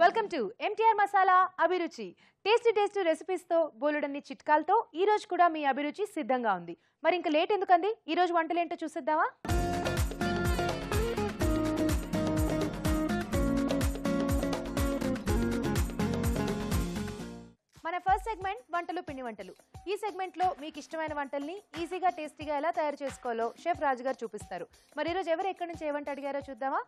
Welcome to MTR masala అభిరుచి. Tasty recipes తో బోలెడన్ని చిట్కాలతో ఈ రోజు కూడా మీ అభిరుచి సిద్ధంగా ఉంది. మరి ఇంకా లేట్ ఎందుకండి? ఈ రోజు వంటలు ఏంటో చూసేద్దామా? మన ఫస్ట్ సెగ్మెంట్ వంటలు పిండి వంటలు. ఈ సెగ్మెంట్ లో మీకు ఇష్టమైన వంటల్ని ఈజీగా టేస్టీగా ఎలా తయారు చేసుకోవాలో షెఫ్ రాజు గారు చూపిస్తారు. మరి ఈ రోజు ఎవరు ఎక్కడి నుంచి ఏ వంట అడిగారో చూద్దామా?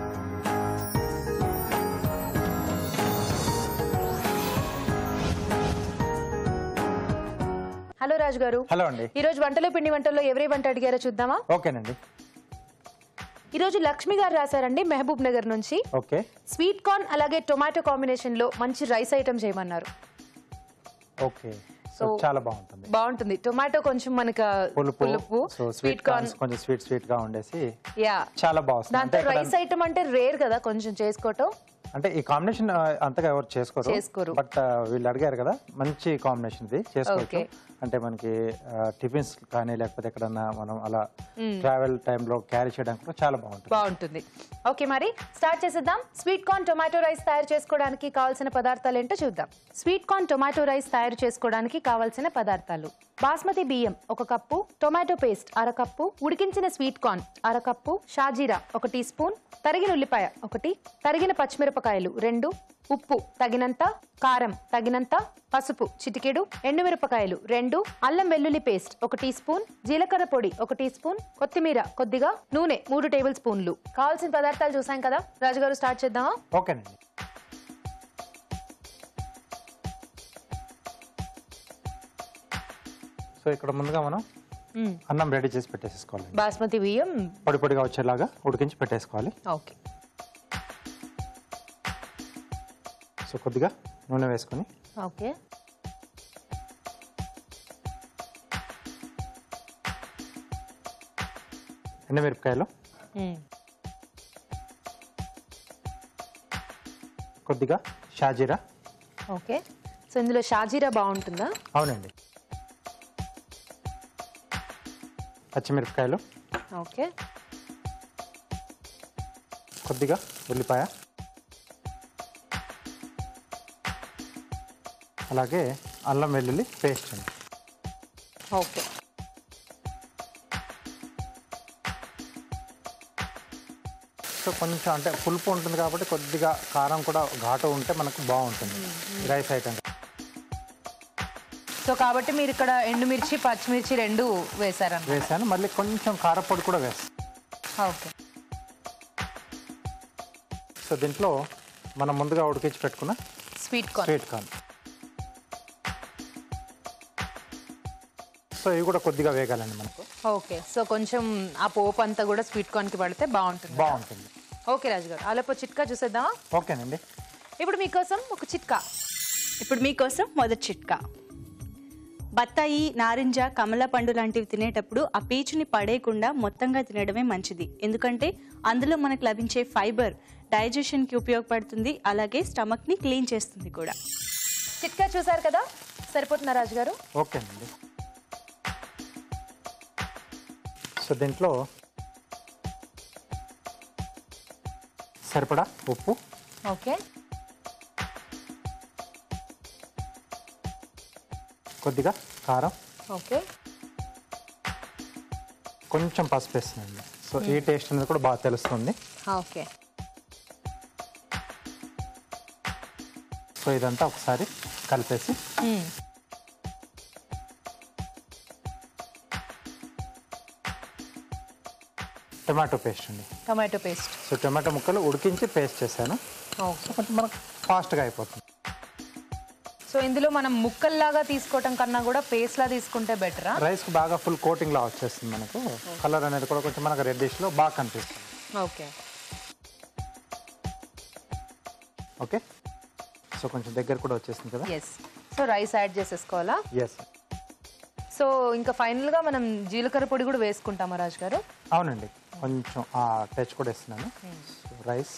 హలో రాజు గారు. హలో అండి. ఈ రోజు వంటలు పిండి వంటల్లో ఎవరే వంట అడిగారో చూద్దామా? ఓకేనండి. ఈ రోజు లక్ష్మి గారు రాశారండి మహబూబ్ నగర్ నుంచి. ఓకే. స్వీట్ కార్న్ అలాగే టొమాటో కాంబినేషన్ లో మంచి రైస్ ఐటమ్ చేయమన్నారు. ఓకే. సో చాలా బాగుంటుంది. టొమాటో కొంచెం మనకు పులుపు, స్వీట్ కార్న్ కొంచెం స్వీట్ గా ఉండేసి యా చాలా బాగుంది. దాంతో రైస్ ఐటమ్ అంటే రేర్ కదా కొంచెం చేసుకోవటం. అంటే ఈ కాంబినేషన్ అంతగా ఎవరు చేసుకోరు. బట్ వీళ్ళు అడిగారు కదా, మంచి కాంబినేషన్ ఇది, చేసుకోవచ్చు. అంటే మనకి టిఫిన్స్ కానీ లేకపోతే ఎక్కడన్నా మనం అలా ట్రావెల్ టైంలో క్యారీ చేయడానికి కూడా చాలా బాగుంటుంది. ఓకే, మరి స్టార్ట్ చేసేద్దాం. స్వీట్ కార్న్ టొమాటో రైస్ తయారు చేసుకోవడానికి కావాల్సిన పదార్థాలు ఏంటో చూద్దాం. స్వీట్ కార్న్ టొమాటో రైస్ తయారు చేసుకోవడానికి కావాల్సిన పదార్థాలు: బాస్మతి బియ్యం 1 కప్పు, టొమాటో పేస్ట్ 1/2 కప్పు, ఉడికించిన స్వీట్ కార్న్ 1/2 కప్పు, షాజీరా 1 టీ స్పూన్, తరిగిన ఉల్లిపాయ 1, తరిగిన పచ్చిమిరపకాయలు 2, ఉప్పు తగినంత, కారం తగినంత, పసుపు చిటికెడు, ఎండుమిరపకాయలు 2, అల్లం వెల్లుల్లి పేస్ట్ 1 టీ స్పూన్, జీలకర్ర పొడి 1 టీ స్పూన్, కొత్తిమీర కొద్దిగా, నూనె 3 టేబుల్ స్పూన్లు. కావాల్సిన పదార్థాలు చూసాం కదా రాజుగారు, స్టార్ట్ చేద్దామా? ఓకేనండి. సో ఇక్కడ ముందుగా మనం అన్నం రెడీ చేసి పెట్టేసుకోవాలి. బాస్మతి బియ్యం పొడిగా వచ్చేలాగా ఉడికించి పెట్టేసుకోవాలి. ఓకే. సో కొద్దిగా నూనె వేసుకొని, ఓకే, ఎండుమిరపకాయలు, కొద్దిగా షాజీరా. ఓకే. సో ఇందులో షాజీరా బాగుంటుందా? అవునండి. పచ్చిమిరపకాయలు, ఓకే, కొద్దిగా ఉల్లిపాయ, అలాగే అల్లం వెల్లుల్లి పేస్ట్ అండి. ఓకే. సో కొంచెం అంటే పులుపు ఉంటుంది కాబట్టి కొద్దిగా కారం కూడా ఘాటు ఉంటే మనకు బాగుంటుంది రైస్ ఐటమ్. సో కాబట్టి మీరు ఇక్కడ ఎండుమిర్చి పచ్చిమిర్చి 2 వేసాను. మళ్ళీ కొంచెం కారపొడి కూడా వేస్తాను. ఓకే. సో దీంట్లో మనం ముందుగా ఉడికించి పెట్టుకున్న స్వీట్ కార్న్. సో ఇవి కూడా కొద్దిగా వేగాలండి మనకు. ఓకే. సో కొంచెం ఆ పోపు అంతా కూడా స్వీట్ కార్న్ కి పడితే బాగుంటుంది. ఓకే రాజు గారు, అలాపో చిట్కా చూసేద్దామా? ఓకేనండి. ఇప్పుడు మీకోసం ఒక చిట్కా. మొదటి చిట్కా: బత్తాయి, నారింజ, కమల పండు లాంటివి తినేటప్పుడు ఆ పీచుని పడేయకుండా మొత్తంగా తినడమే మంచిది. ఎందుకంటే అందులో మనకు లభించే ఫైబర్ డైజెషన్కి ఉపయోగపడుతుంది, అలాగే స్టమక్ని క్లీన్ చేస్తుంది కూడా. చిట్కా చూసారు కదా, సరిపోతుందా రాజు గారు? ఓకేనండి. సో దీంట్లో సరిపడా ఉప్పు, ఓకే, కొద్దిగా కారం, ఓకే, కొంచెం పసుపు వేస్తుందండి. సో ఈ టేస్ట్ అనేది కూడా బాగా తెలుస్తుంది. ఓకే. సో ఇదంతా ఒకసారి కలిపేసి టొమాటో పేస్ట్ అండి. సో టొమాటో ముక్కలు ఉడికించి పేస్ట్ చేశాను. సో కొంచెం మనకు ఫాస్ట్గా అయిపోతుంది. సో ఇందులో మనం ముక్కల్లాగా తీసుకోవటం కన్నా కూడా పేస్ట్ లా తీసుకుంటే బెటరా? రైస్ బాగా ఫుల్ కోటింగ్ లా వచ్చేస్తుంది మనకు. కలర్ అనేది కూడా కొంచెం మనకు రెడ్డిష్ లో బాగా కనిపిస్తుంది. ఓకే. ఓకే. సో కొంచెం దగ్గర కూడా వచ్చేసింది కదా. సో రైస్ యాడ్ చేసేసుకోవాలా? ఎస్. సో ఇంకా ఫైనల్ గా మనం జీలకర్ర పొడి కూడా వేసుకుంటామా రాజు గారు? అవునండి, కొంచెం ఆ టచ్ కూడా వేస్తున్నాను. సో రైస్,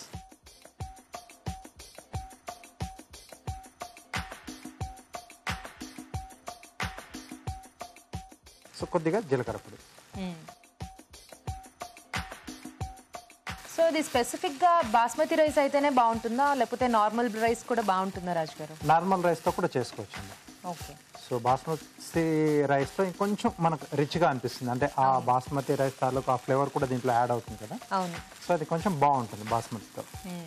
సో కొద్దిగా జీలకర్ర పొడి. సో ఇది స్పెసిఫిక్ గా బాస్మతి రైస్ అయితేనే బాగుంటుందా లేకపోతే నార్మల్ రైస్ కూడా బాగుంటుందా రాజు గారు? నార్మల్ రైస్తో కూడా చేసుకోవచ్చు అండి. ఓకే. సో బాస్మతి రైస్తో ఇంకొంచెం మనకు రిచ్గా అనిపిస్తుంది, అంటే ఆ బాస్మతి రైస్ తాలూకు ఆ ఫ్లేవర్ కూడా దీంట్లో యాడ్ అవుతుంది కదా. అవును. సో అది కొంచెం బాగుంటుంది బాస్మతితో.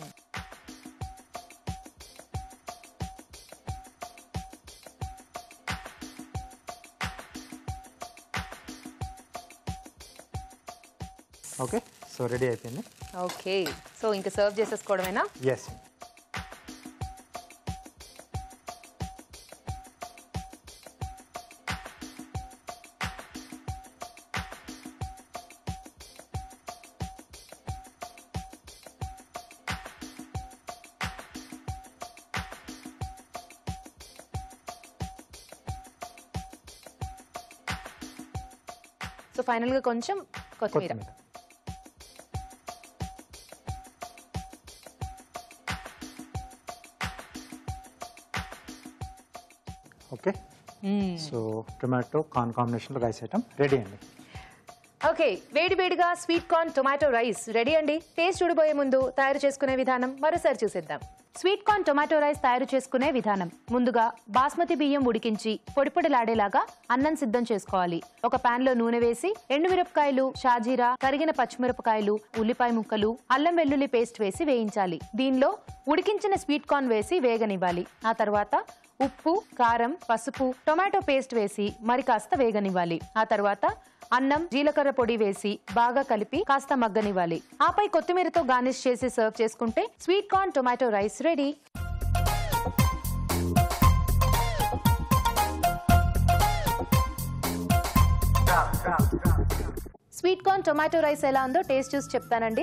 ఓకే, సో రెడీ అయిపోయింది. ఓకే, సో ఇంకా సర్వ్ చేసేసుకోవడమేనా? ఎస్. సో ఫైనల్గా కొంచెం కొత్తిమీర. ఓకే, సో టొమాటో కార్న్ కాంబినేషన్లో రైస్ ఐటమ్ రెడీ అండి. ఓకే, వేడి వేడిగా sweet corn tomato rice ready అండి. టేస్ట్ చూడబోయే ముందు తయారు చేసుకునే విధానం మరోసారి చూసేద్దాం. స్వీట్ కార్న్ టొమాటో రైస్ తయారు చేసుకునే విధానం: ముందుగా బాస్మతి బియ్యం ఉడికించి పొడిపొడిలాడేలాగా అన్నం సిద్ధం చేసుకోవాలి. ఒక పాన్ లో నూనె వేసి ఎండుమిరపకాయలు, షాజీరా, తరిగిన పచ్చిమిరపకాయలు, ఉల్లిపాయ ముక్కలు, అల్లం వెల్లుల్లి పేస్ట్ వేసి వేయించాలి. దీనిలో ఉడికించిన స్వీట్ కార్న్ వేసి వేగనివ్వాలి. ఆ తర్వాత ఉప్పు, కారం, పసుపు, టొమాటో పేస్ట్ వేసి మరి కాస్త వేగనివ్వాలి. ఆ తర్వాత అన్నం, జీలకర్ర పొడి వేసి బాగా కలిపి కాస్త మగ్గనివ్వాలి. ఆపై కొత్తిమీరతో గార్నిష్ చేసి సర్వ్ చేసుకుంటే sweet corn tomato rice ready. Sweet corn tomato rice ఎలా ఉందో టేస్ట్ చూసి చెప్తానండి.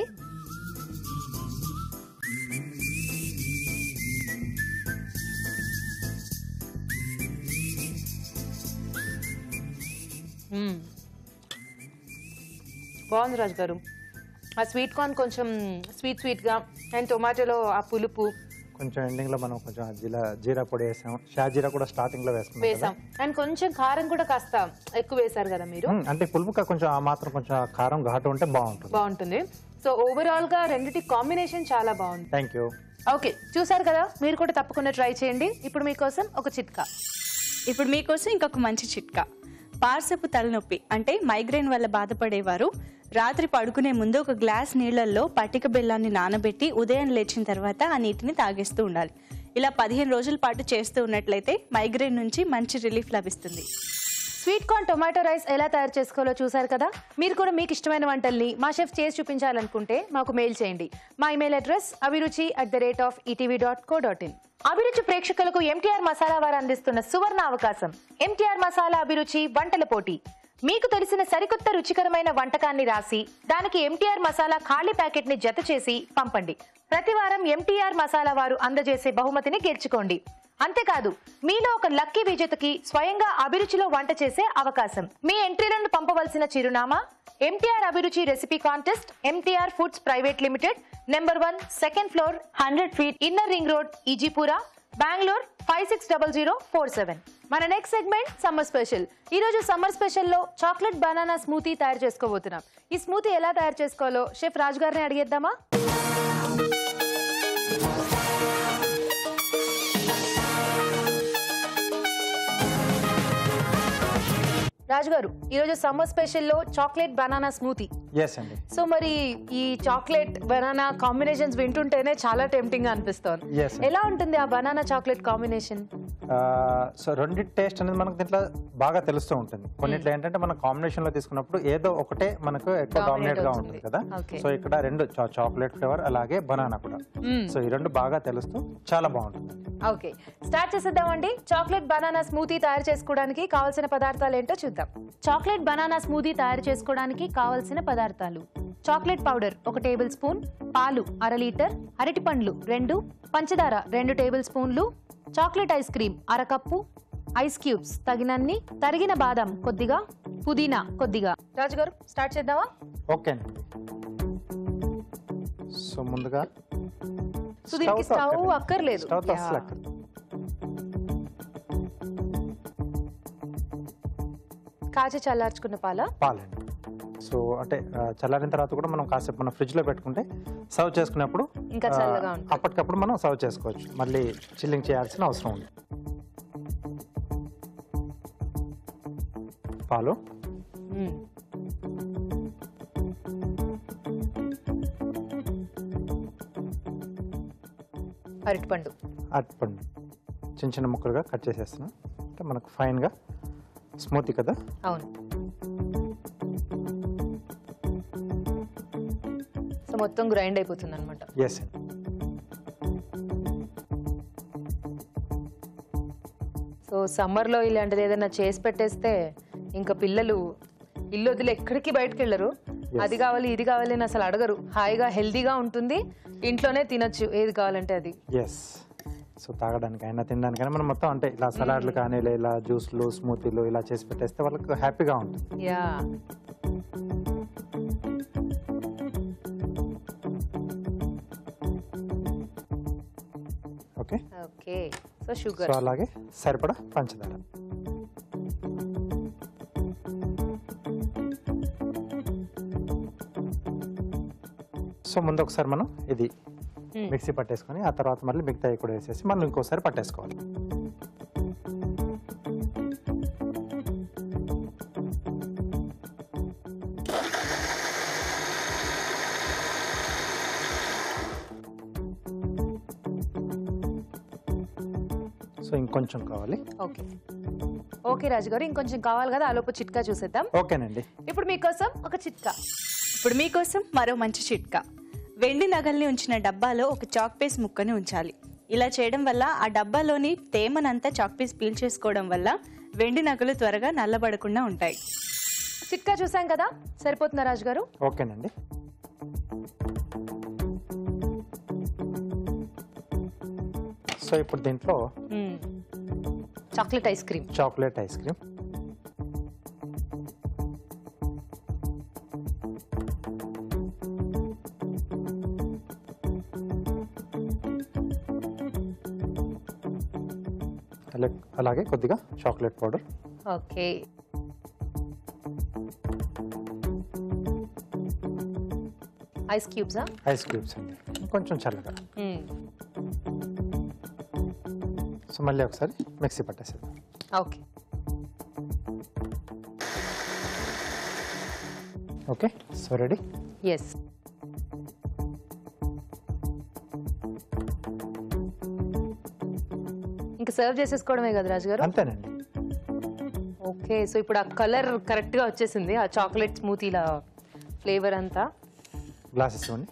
బాగుంది రాజు గారు. ఆ స్వీట్ కార్న్ కొంచెం స్వీట్ గా అండ్ టొమాటోలో ఆ పులుపు కొంచెం ఎండింగ్ లో మనం కొంచెం జీరా పొడి వేసాం, షాజీరా కూడా స్టార్టింగ్ లో వేసాం అండ్ కొంచెం కారం కూడా కాస్త ఎక్కువ వేసారు కదా మీరు. అంటే పులుపుగా కొంచెం ఆ మాత్రం కొంచెం కారం ఘాటు ఉంటే బాగుంటుంది. సో ఓవరాల్ గా రెండిటి కాంబినేషన్ చాలా బాగుంది. Thank you. ఓకే, చూసారు కదా, మీరు కూడా తప్పకుండా ట్రై చేయండి. ఇప్పుడు మీకోసం ఒక చిట్కా. ఇప్పుడు మీకోసం ఇంకొక మంచి చిట్కా. పార్సపు తలనొప్పి అంటే మైగ్రేన్ వల్ల బాధపడేవారు రాత్రి పడుకునే ముందు ఒక గ్లాస్ నీళ్లలో పట్టిక బెల్లాన్ని నానబెట్టి ఉదయం లేచిన తర్వాత ఆ నీటిని తాగేస్తూ ఉండాలి. ఇలా 15 రోజుల పాటు చేస్తూ ఉన్నట్లయితే మైగ్రేన్ నుంచి మంచి రిలీఫ్ లభిస్తుంది. స్వీట్ కార్న్ టొమాటో రైస్ ఎలా తయారు చేసుకోవాలో చూసారు కదా. మీరు కూడా మీకు ఇష్టమైన వంటల్ని మా షెఫ్ చేసి చూపించాలనుకుంటే మాకు మెయిల్ చేయండి. మా ఇమెయిల్ అడ్రస్ abiruchi@etv.co.in. అభిరుచి ప్రేక్షకులకు ఎంటీఆర్ మసాలా వారు అందిస్తున్న సువర్ణ అవకాశం. ఎంటీఆర్ మసాలా అభిరుచి వంటల పోటీ. మీకు తెలిసిన సరికొత్త రుచికరమైన వంటకాన్ని రాసి దానికి ఎంటీఆర్ మసాలా ఖాళీ ప్యాకెట్ ని జత చేసి పంపండి. ప్రతి వారం ఎంటీఆర్ మసాలా వారు అందజేసే బహుమతిని గెలుచుకోండి. అంతేకాదు, మీలో ఒక లక్కీ విజేతకి స్వయంగా అభిరుచిలో వంట చేసే అవకాశం. మీ ఎంట్రీలను పంపవలసిన చిరునామా: ఎంటీఆర్ అభిరుచి recipe contest, MTR foods private limited, number 1, second floor, 100 feet, inner ring road, Ejipura, Bengaluru 560047. మన నెక్స్ట్ సెగ్మెంట్ సమ్మర్ స్పెషల్. ఈ రోజు సమ్మర్ స్పెషల్ లో చాక్లెట్ బనానా స్మూతీ తయారు చేసుకోబోతున్నాం. ఈ స్మూతీ ఎలా తయారు చేసుకోవాలో షెఫ్ రాజు గారిని అడిగేద్దామా? రాజు గారు, ఈ రోజు సమ్మర్ స్పెషల్ లో చాక్లెట్ బనానా స్మూతీ. ఎస్ అండి. సో మరి ఈ చాక్లెట్ బనానా కాంబినేషన్స్ వింటుంటేనే చాలా టెంప్టింగ్ గా అనిపిస్తోంది. ఎలా ఉంటుంది ఆ బనానా చాక్లెట్ కాంబినేషన్? సో రెండింటి టేస్ట్ అనేది మనకు దీంట్లో బాగా తెలుస్తూ ఉంటుంది. కొన్నిట్లో ఏంటంటే మనం కాంబినేషన్ లో తీసుకున్నప్పుడు ఏదో ఒకటే మనకు ఎక్కువ డామినేట్ గా ఉంటుంది కదా. సో ఇక్కడ రెండు చాక్లెట్ ఫ్లేవర్ అలాగే బనానా కూడా, సో ఈ రెండు బాగా తెలుస్తూ చాలా బాగుంటుంది. ఓకే, స్టార్ట్ చేసేద్దామండి. చాక్లెట్ బనానా స్మూతీ తయారు చేసుకోవడానికి కావాల్సిన పదార్థాలు ఏంటో చూద్దాం. చాక్లెట్ బనానా స్మూతీ తయారు చేసుకోవడానికి కావాల్సిన పదార్థాలు: చాక్లెట్ పౌడర్ 1 టేబుల్ స్పూన్, పాలు 1/2 లీటర్, అరటి పండ్లు 2, పంచదార 2 టేబుల్ స్పూన్లు, చాక్లెట్ ఐస్ క్రీమ్ 1/2 కప్పు, ఐస్ క్యూబ్స్ తగినన్ని, తరిగిన బాదం కొద్దిగా, పుదీనా కొద్దిగా. రాజు గారు, స్టార్ట్ చేద్దామా? ఓకే అండి. సో ముందుగా దీనికి స్టవ్ అక్కర్లేదు. కాచి చల్లార్చుకున్న పాలండి. సో అంటే చల్లారిన తర్వాత కూడా మనం కాసేపు మనం ఫ్రిడ్జ్లో పెట్టుకుంటే సర్వ్ చేసుకునేప్పుడు ఇంకా చల్లగా ఉంటుంది. అప్పటికప్పుడు మనం సర్వ్ చేసుకోవచ్చు, మళ్ళీ చిల్లింగ్ చేయాల్సిన అవసరం ఉంది. పాలు, అరటిపండు చిన్న చిన్న ముక్కలుగా కట్ చేసేస్తున్నాం. అంటే మనకు ఫైన్గా స్మూతీ కదా. అవును. సో మొత్తం గ్రైండ్ అయిపోతుంది అనమాట. ఎస్. సో సమ్మర్లో ఇలాంటిది ఏదైనా చేసి పెట్టేస్తే ఇంకా పిల్లలు ఇల్లు వదిలి ఎక్కడికి బయటకు వెళ్ళరు. అది కావాలి ఇది కావాలి అని అసలు అడగరు. హాయిగా హెల్దీగా ఉంటుంది, ఇంట్లోనే తినొచ్చు ఏది కావాలంటే అది. ఎస్. సో తాగడానికైనా తినడానికైనా మనం మొత్తం అంటే ఇలా సలాడ్లు కానీ ఇలా జ్యూస్లు స్మూతీలు ఇలా చేసి పెట్టేస్తే వాళ్ళకి హ్యాపీగా ఉంటుంది. Yeah. Okay. Okay. So sugar, so అలాగే సరిపడా పంచదార. సో ముందు ఒకసారి మనం ఇది మిక్సీ పట్టేసుకొని ఆ తర్వాత మళ్ళీ మిగతా కూడా వేసేసి మనం ఇంకోసారి పట్టేసుకోవాలి. సో ఇంకొంచెం కావాలి. ఓకే. ఓకే రాజు గారు, ఇంకొంచెం కావాలి కదా, ఆలోపు చిట్కా చూసేద్దాం. ఓకేనండి. ఇప్పుడు మీకోసం ఒక చిట్కా. ఇప్పుడు మీకోసం మరో మంచి చిట్కా. వెండి నగల్ని ఉంచిన డబ్బాలో ఒక చాక్ పీస్ ముక్కని ఉంచాలి. ఇలా చేయడం వల్ల ఆ డబ్బాలోని తేమనంతా చాక్ పీస్ పీల్ చేసుకోవడం వల్ల వెండి నగలు త్వరగా నల్లబడకుండా ఉంటాయి. చిట్కా చూసాం కదా, సరిపోతుందా రాజు గారు? ఓకేనండి. సో ఇప్పుడు దీంట్లో చాక్లెట్ ఐస్ క్రీమ్. అలాగే కొద్దిగా chocolate powder. Okay. Ice cubes అండి, కొంచెం చల్లగా. సో మళ్ళీ ఒకసారి మిక్సీ పట్టేసేద్దాం. Okay. Okay. So ready. Yes. ఇంకా సర్వ్ చేసేసుకోవడమే కదా రాజు గారు? అంతేనండి. ఓకే. సో ఇప్పుడు ఆ కలర్ కరెక్ట్గా వచ్చేసింది, ఆ చాక్లెట్ స్మూతీల ఫ్లేవర్ అంతా. గ్లాసెస్ ఇవ్వండి.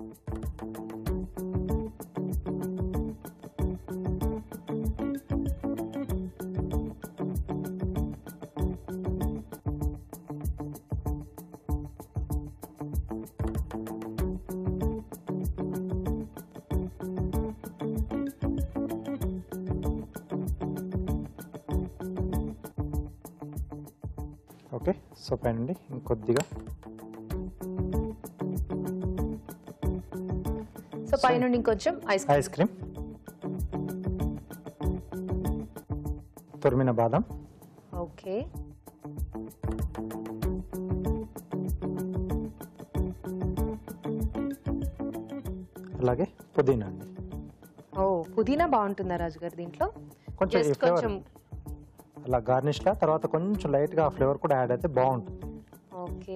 ఓకే. సో పైనండి ఇంకొద్దిగా. సో పైనుండి ఇంకొంచెం ఐస్ క్రీమ్, తురిమిన బాదం. ఓకే. అలాగే పుదీనా అండి. ఓ, పుదీనా బాగుంటుందా రాజు గారు దీంట్లో? కొంచెం ఈ ఫ్లేవర్ అలా గార్నిష్ లా, తర్వాత కొంచెం లైట్ గా ఫ్లేవర్ కూడా యాడ్ అయితే బాగుంటుంది. Okay.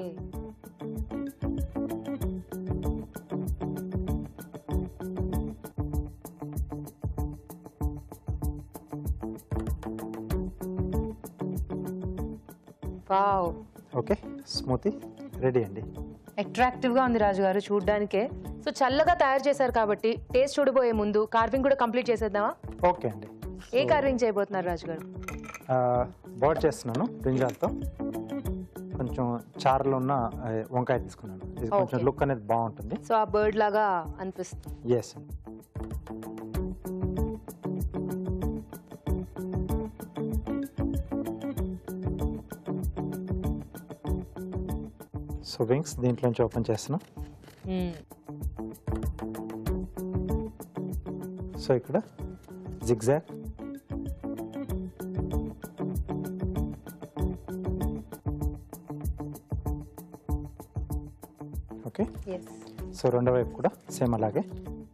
Wow. Okay. Smoothie ready అండి. అట్రాక్టివ్ గా ఉంది రాజు గారు చూడడానికే. సో చల్లగా తయారు చేశారు కాబట్టి టేస్ట్ చూడబోయే ముందు కార్వింగ్ కూడా కంప్లీట్ చేసేద్దామా? ఓకే అండి. ఏ కార్వింగ్ చేయబోతున్నారు రాజు గారు? బర్డ్ చేస్తున్నాను బ్రింజాల్తో. కొంచెం చారులో ఉన్న వంకాయ తీసుకున్నాను. ఇది కొంచెం లుక్ అనేది బాగుంటుంది. సో ఆ బర్డ్ లాగా అనిపిస్తుంది. ఎస్. సో వింగ్స్ దీంట్లోంచి ఓపెన్ చేస్తున్నా. సో ఇక్కడ జిగ్జాగ్, ఓకే. సో రెండో వైపు కూడా సేమ్ అలాగే.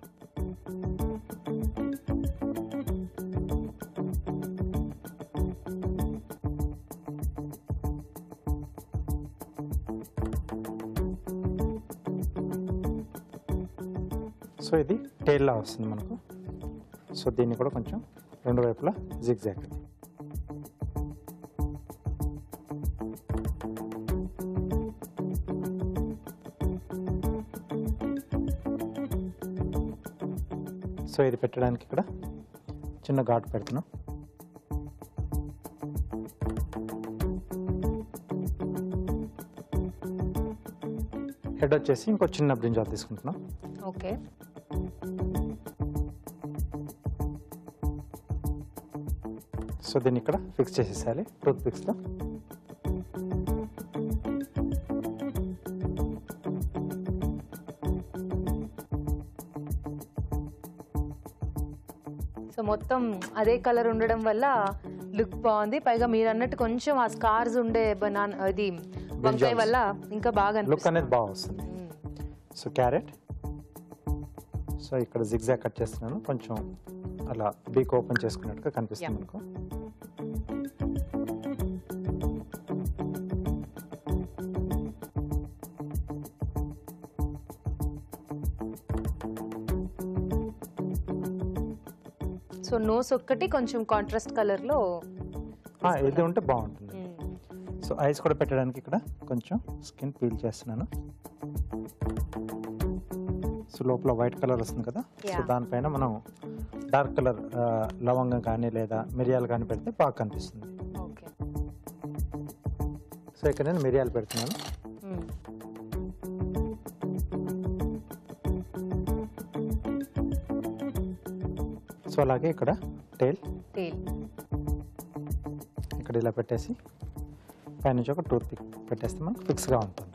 సో ఇది టైల్లా వస్తుంది మనకు. సో దీన్ని కూడా కొంచెం రెండు వైపులా జిగ్జాగ్. సో ఇది పెట్టడానికి ఇక్కడ చిన్న ఘాటు పెడుతున్నాం. హెడ్ వచ్చేసి ఇంకో చిన్న బ్రింజాల్ తీసుకుంటున్నాం. ఓకే. సో దీన్ని ఇక్కడ ఫిక్స్ చేసేసాలి టూత్ పిక్స్తో. సో మొత్తం అదే కలర్ ఉండడం వల్ల లుక్ బాగుంది. పైగా మీరు అన్నట్టు కొంచెం ఆ స్కార్స్ ఉండే బనానా అది వంకాయ వల్ల ఇంకా బాగా లుక్ అనేది బాగా వస్తుంది. So carrot. సో ఇక్కడ జిగ్జాగ్ కట్ చేస్తున్నాను, కొంచెం అలా బీక్ ఓపెన్ చేసుకున్నట్టుగా కనిపిస్తుంది మనకు. సో నోస్ ఒక్కటి కొంచెం కాంట్రాస్ట్ కలర్ లో ఇది ఉంటే బాగుంటుంది. సో ఐస్ కూడా పెట్టడానికి ఇక్కడ కొంచెం స్కిన్ పీల్ చేస్తున్నాను. సో లోపల వైట్ కలర్ వస్తుంది కదా, సో దానిపైన మనం డార్క్ కలర్ లవంగం కానీ లేదా మిరియాలు కానీ పెడితే బాగా కనిపిస్తుంది. సో ఇక్కడ నేను మిరియాలు పెడుతున్నాను. సో అలాగే ఇక్కడ టైల్ ఇక్కడ ఇలా పెట్టేసి పైనుంచి ఒక టూత్ పిక్ పెట్టేస్తే మనకు ఫిక్స్గా ఉంటుంది.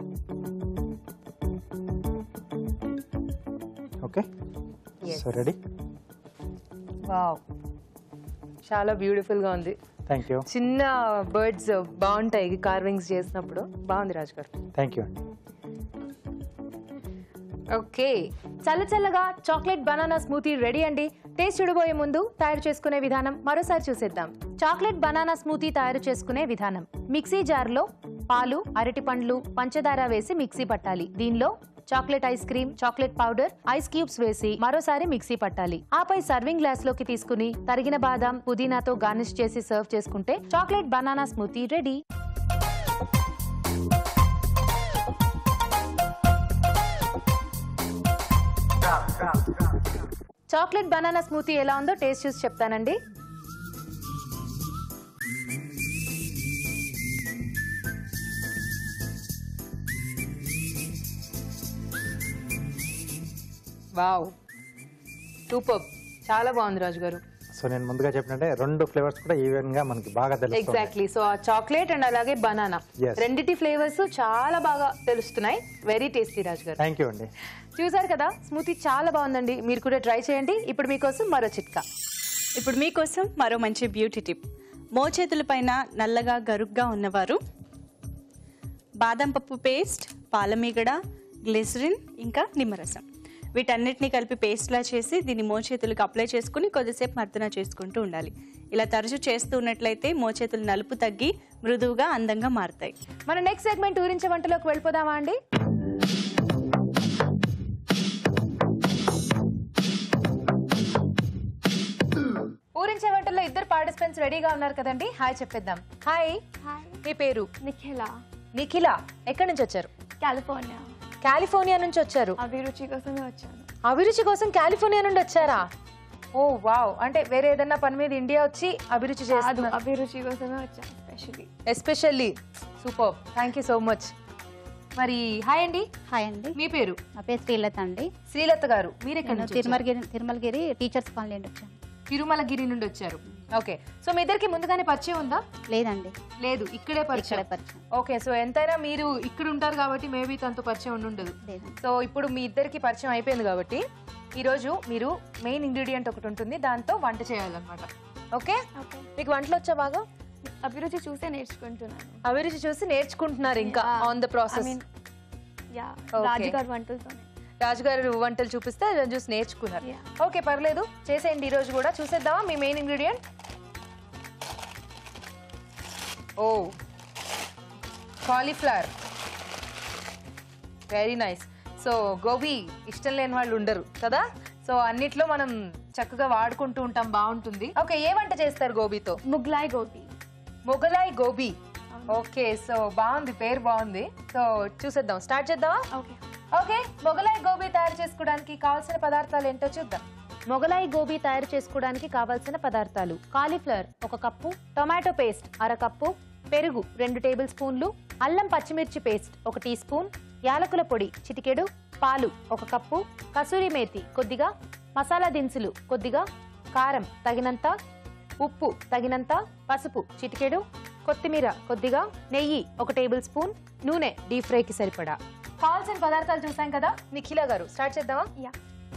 ఓకే. So ready. వావ్, చాలా బ్యూటిఫుల్ గా ఉంది. Thank you. చిన్న బర్డ్స్ బాగుంటాయి కార్వింగ్స్ చేసినప్పుడు. బాగుంది రాజు గారు. థ్యాంక్ యూ అండి. ఓకే, చల్లచల్లగా చాక్లెట్ బనానా స్మూతీ రెడీ అండి. టేస్ట్ చూడబోయే ముందు తయారు చేసుకునే విధానం మరోసారి చూసేద్దాం. చాక్లెట్ బనానా స్మూతీ తయారు చేసుకునే విధానం: మిక్సీ జార్లో పాలు, అరటి పండ్లు, పంచదార వేసి మిక్సీ పట్టాలి. దీనిలో chocolate ice cream, chocolate powder, ice cubes వేసి మరోసారి మిక్సీ పట్టాలి. ఆపై సర్వింగ్ గ్లాస్ లోకి తీసుకుని తరిగిన బాదాం, పుదీనాతో గార్నిష్ చేసి సర్వ్ చేసుకుంటే chocolate banana smoothie ready. Chocolate banana smoothie ఎలా ఉందో టేస్ట్ చూసి చెప్తానండి. వావ్, సూపర్, చాలా బాగుంది రాజు గారు. సో నేను ముందుగా చెప్పినట్టే రెండు ఫ్లేవర్స్ కూడా ఈవెన్ గా మనకి బాగా తెలుస్తాయి. ఎగ్జాక్ట్లీ. సో ఆ చాక్లెట్ అండ్ అలాగే బనానా రెండిటి ఫ్లేవర్స్ చాలా బాగా తెలుస్తున్నాయి. Very tasty Raju garu. Thank you అండి. చూసారు కదా, స్మూతీ చాలా బాగుందండి. మీరు కూడా ట్రై చేయండి. ఇప్పుడు మీకోసం మరో చిట్కా. ఇప్పుడు మీకోసం మరో మంచి బ్యూటీ టిప్. మోచేతుల పైన నల్లగా గరుగ్గా ఉన్నవారు బాదం పప్పు పేస్ట్, పాలమీగడ, గ్లిసరిన్ ఇంకా నిమ్మరసం వీటన్నిటిని కలిపి పేస్ట్లా చేసి దీన్ని మోచేతులకు అప్లై చేసుకుని కొద్దిసేపు మర్దన చేసుకుంటూ ఉండాలి. ఇలా తరచూ చేస్తూ ఉన్నట్లయితే మోచేతులు నలుపు తగ్గి మృదువుగా అందంగా మారుతాయి. మన నెక్స్ట్ సెగ్మెంట్ ఊరించే వంటలోకి వెళ్ళిపోదామా అండి? ఊరించే వంటల్లో ఇద్దరు పార్టిసిపెంట్స్ రెడీగా ఉన్నారు కదండి. హాయ్ చెప్పేద్దాం. హాయ్. మీ పేరు? నిఖిల. నిఖిల, ఎక్కడి నుంచి వచ్చారు? కాలిఫోర్నియా. కాలిఫోర్నియా నుంచి వచ్చారు. అభిరుచి కోసమే వచ్చాను. అభిరుచి కోసం కాలిఫోర్నియా నుండి వచ్చారా? ఓ వావ్, అంటే వేరే ఏదన్నా పని మీద ఇండియా వచ్చి అభిరుచి చేస్తున్నారు? అభిరుచి కోసమే వచ్చాను especially. Super, thank you so much. మరి హాయ్ అండి. హాయ్ అండి. మీ పేరు? నా పేరు శ్రీలత అండి. శ్రీలత గారు, మీరు ఎక్కడ నుంచి? తిరుమలగిరి టీచర్స్ కాలనీ నుండి వచ్చాను. తిరుమలగిరి నుండి వచ్చారు. ఓకే, సో మీ ఇద్దరికి ముందుగానే పరిచయం ఉందా? లేదండి. లేదు, ఇక్కడే పరిచయం. ఓకే, సో ఎంతైనా మీరు ఇక్కడ ఉంటారు కాబట్టి మేబీ తనతో పరిచయం ఉండదు. సో ఇప్పుడు మీ ఇద్దరికి పరిచయం అయిపోయింది కాబట్టి ఈరోజు మీరు మెయిన్ ఇంగ్రీడియంట్ ఒకటి ఉంటుంది, దాంతో వంట చేయాలన్నమాట. ఓకే, మీకు వంటలు వచ్చా బాగా? అభిరుచి చూసే నేర్చుకుంటున్నాను. అభిరుచి చూసి నేర్చుకుంటున్నారు ఇంకా on the process. Yeah Okay. రాజుగారు వంటలతోనే. రాజుగారు వంటలు చూపిస్తే చూసి నేర్చుకున్నారు. Yeah. ఓకే, పర్లేదు, చేసేయండి. ఈ రోజు కూడా చూసేద్దామా మీ main ingredient? Oh, cauliflower, very nice. So gobi ఇష్టం లేని వాళ్ళు ఉండరు కదా, సో అన్నిట్లో మనం చక్కగా వాడుకుంటూ ఉంటాం, బాగుంటుంది. ఓకే, ఏ వంట చేస్తారు గోబీతో? ముగ్లాయ్ గోబీ. మొగలాయ్ గోబీ. ఓకే, సో బాగుంది, పేరు బాగుంది. సో చూసేద్దాం, స్టార్ట్ చేద్దామా? ఓకే. ఓకే, మొగలాయ్ గోబీ తయారు చేసుకోవడానికి కావాల్సిన పదార్థాలు ఏంటో చూద్దాం. మొగలాయ్ గోబీ తయారు చేసుకోవడానికి కావాల్సిన పదార్థాలు: cauliflower 1 cup, tomato paste 1/2 cup, పెరుగు 2 టేబుల్ స్పూన్లు, అల్లం పచ్చిమిర్చి పేస్ట్ 1 టీ స్పూన్, యాలకుల పొడి చిటికెడు, పాలు 1 కప్పు, కసూరి మేతి కొద్దిగా, మసాలా దినుసులు కొద్దిగా, కారం తగినంత, ఉప్పు తగినంత, పసుపు చిటికెడు, కొత్తిమీర కొద్దిగా, నెయ్యి 1 టేబుల్ స్పూన్, నూనె డీప్ ఫ్రైకి సరిపడా. కావాల్సిన పదార్థాలు చూసాం కదా. నిఖిల గారు, స్టార్ట్ చేద్దామా? యా.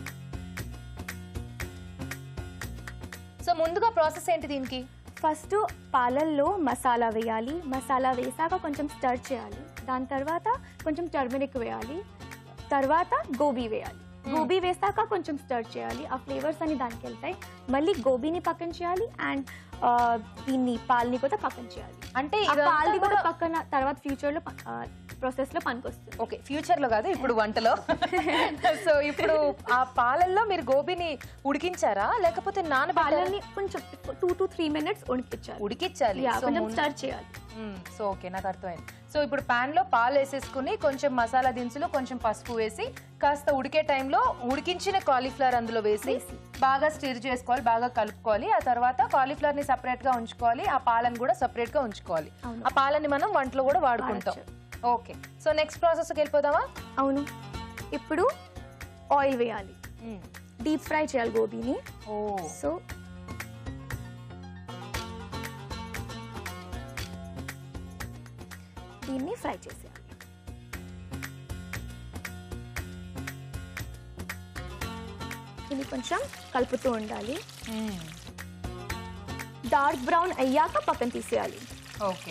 సో ముందుగా ప్రాసెస్ ఏంటి దీనికి? ఫస్ట్ పాలల్లో మసాలా వేయాలి. మసాలా వేసాక కొంచెం స్టర్ చేయాలి. దాని తర్వాత కొంచెం టర్మరిక్ వేయాలి. తర్వాత గోబీ వేయాలి. గోబీ వేసాక కొంచెం స్టర్ చేయాలి. ఆ ఫ్లేవర్స్ అన్ని దానికి వెళ్తాయి. మళ్ళీ గోబీని పక్కన చేయాలి అండ్ దీన్ని పాలని కూడా పక్కన చేయాలి. అంటే పాలని కూడా పక్కన తర్వాత ఫ్యూచర్ లో ప్రాసెస్ లో పనికొస్తుంది. ఓకే, ఫ్యూచర్ లో కాదు, ఇప్పుడు వంటలో. సో ఇప్పుడు ఆ పాలల్లో మీరు గోబీని ఉడికించారా లేకపోతే పాలని కొంచెం 2 to 3 minutes ఉడికించాలి? కొంచెం స్టర్ చేయాలి. సో ఓకే, నాకు అర్థమైంది. సో ఇప్పుడు పాన్ లో పాలు వేసేసుకుని కొంచెం మసాలా దినుసులు, కొంచెం పసుపు వేసి కాస్త ఉడికే టైంలో ఉడికించిన కాలీఫ్లవర్ అందులో వేసి బాగా స్టిర్ చేసుకోవాలి, బాగా కలుపుకోవాలి. ఆ తర్వాత కాలీఫ్లవర్ ని సపరేట్ గా ఉంచుకోవాలి, ఆ పాలను కూడా సపరేట్ గా ఉంచుకోవాలి. ఆ పాలని మనం వంటలో కూడా వాడుకుంటాం. ఓకే, సో నెక్స్ట్ ప్రాసెస్ కి వెళ్ళిపోదామా? అవును. ఇప్పుడు ఆయిల్ వేయాలి. డీప్ ఫ్రై చేయాలి గోబీని. సో దీన్ని ఫ్రై చేసేయాలి. ఇది కొంచెం కలుపుతూ ఉండాలి. డార్క్ బ్రౌన్ అయ్యాక పక్కన తీసేయాలి. ఓకే,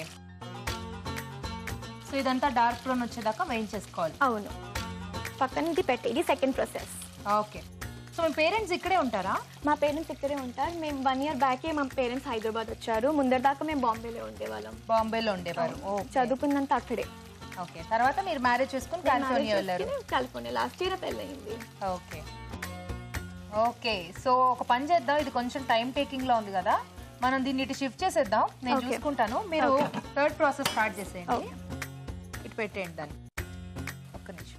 సో ఇదంతా డార్క్ బ్రౌన్ వచ్చేదాకా వేయించేసుకోవాలి. అవును, పక్కన ఇది పెట్టేది సెకండ్ ప్రాసెస్. ఓకే, సో మీ పేరెంట్స్ ఇక్కడే ఉంటారా? మా పేరెంట్స్ ఇక్కడే ఉంటారు. మేము 1 year బ్యాకే మా పేరెంట్స్ హైదరాబాద్ వచ్చారు. ముందర దాకా మేము బాంబేలో ఉండేవాళ్ళం. బాంబేలో ఉండేవారు. చదువుకున్నంత అక్కడే. ఓకే, తర్వాత మీరు మ్యారేజ్ చేసుకుని కాలిఫోర్నియా వెళ్ళారు. కాలిఫోర్నియా లాస్ట్ ఇయర్ పెళ్ళయింది. ఓకే ఓకే, సో ఒక పని చేద్దాం, ఇది కొంచెం టైం టేకింగ్ లో ఉంది కదా, మనం దీన్ని ఇటు షిఫ్ట్ చేసేద్దాం. నేను చూసుకుంటాను, మీరు థర్డ్ ప్రాసెస్ స్టార్ట్ చేసేయండి. ఇటు పెట్టేయండి దాన్ని. ఒక్క నిమిషం.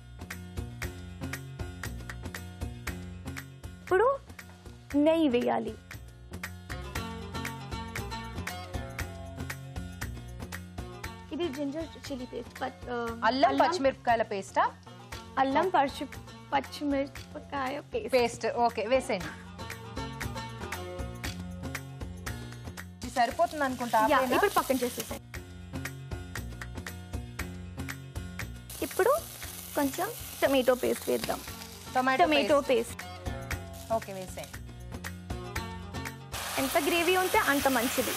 ఇప్పుడు నెయ్యి వేయాలి. ఇది జింజర్ చిల్లీ పేస్ట్, అల్లం పచ్చిమిరపకాయల పేస్టా? అల్లం పచ్చిమిరపకాయ పేస్ట్. ఓకే, వేసేయండి. ఇది సరిపోతుంది అనుకుంటా. ఇప్పుడు పక్కన చేసేసాయి. ఇప్పుడు కొంచెం టొమాటో పేస్ట్ వేద్దాం. Tomato paste. ఓకే, వేసేయండి. ఎంత గ్రేవీ ఉంటే అంత మంచిది.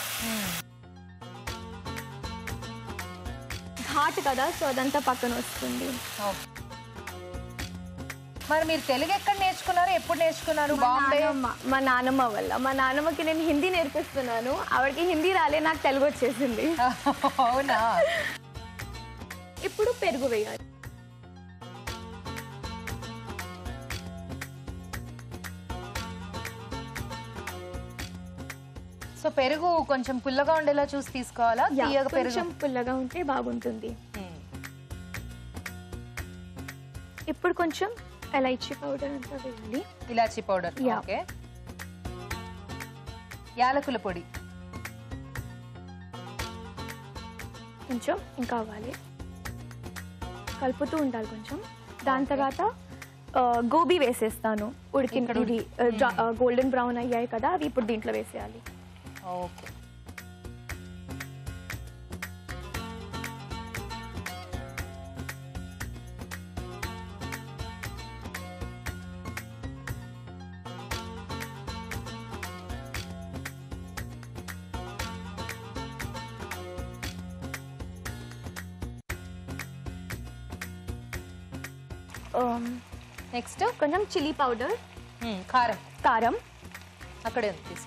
ఘాట్ కదా, సో అదంతా పక్కన వస్తుంది. మరి మీరు తెలుగు ఎక్కడ నేర్చుకున్నారు, ఎప్పుడు నేర్చుకున్నారు? బాంబే. మా నాన్నమ్మ వల్ల. మా నాన్నమ్మకి నేను హిందీ నేర్పిస్తున్నాను. ఆవిడకి హిందీ రాలే, నాకు తెలుగు వచ్చేసింది. అవునా? ఇప్పుడు పెరుగు వేయాలి. సో పెరుగు కొంచెం పుల్లగా ఉండేలా చూసి తీసుకోవాలా? కొంచెం పుల్లగా ఉంటే బాగుంటుంది. ఇప్పుడు కొంచెం ఇలాచీ పౌడర్ అంతా వేయాలి. ఇలాచీ పౌడర్. ఓకే, యాలకుల పొడి కొంచెం ఇంకా అవ్వాలి. కలుపుతూ ఉండాలి కొంచెం. దాని తర్వాత గోబీ వేసేస్తాను. ఉడికినది గోల్డెన్ బ్రౌన్ అయ్యాయి కదా, అవి ఇప్పుడు దీంట్లో వేసేయాలి. ఓకే, నెక్స్ట్ కొంచెం చిల్లీ పౌడర్, కారం. కారం అక్కడే ఉంది తీసుకో.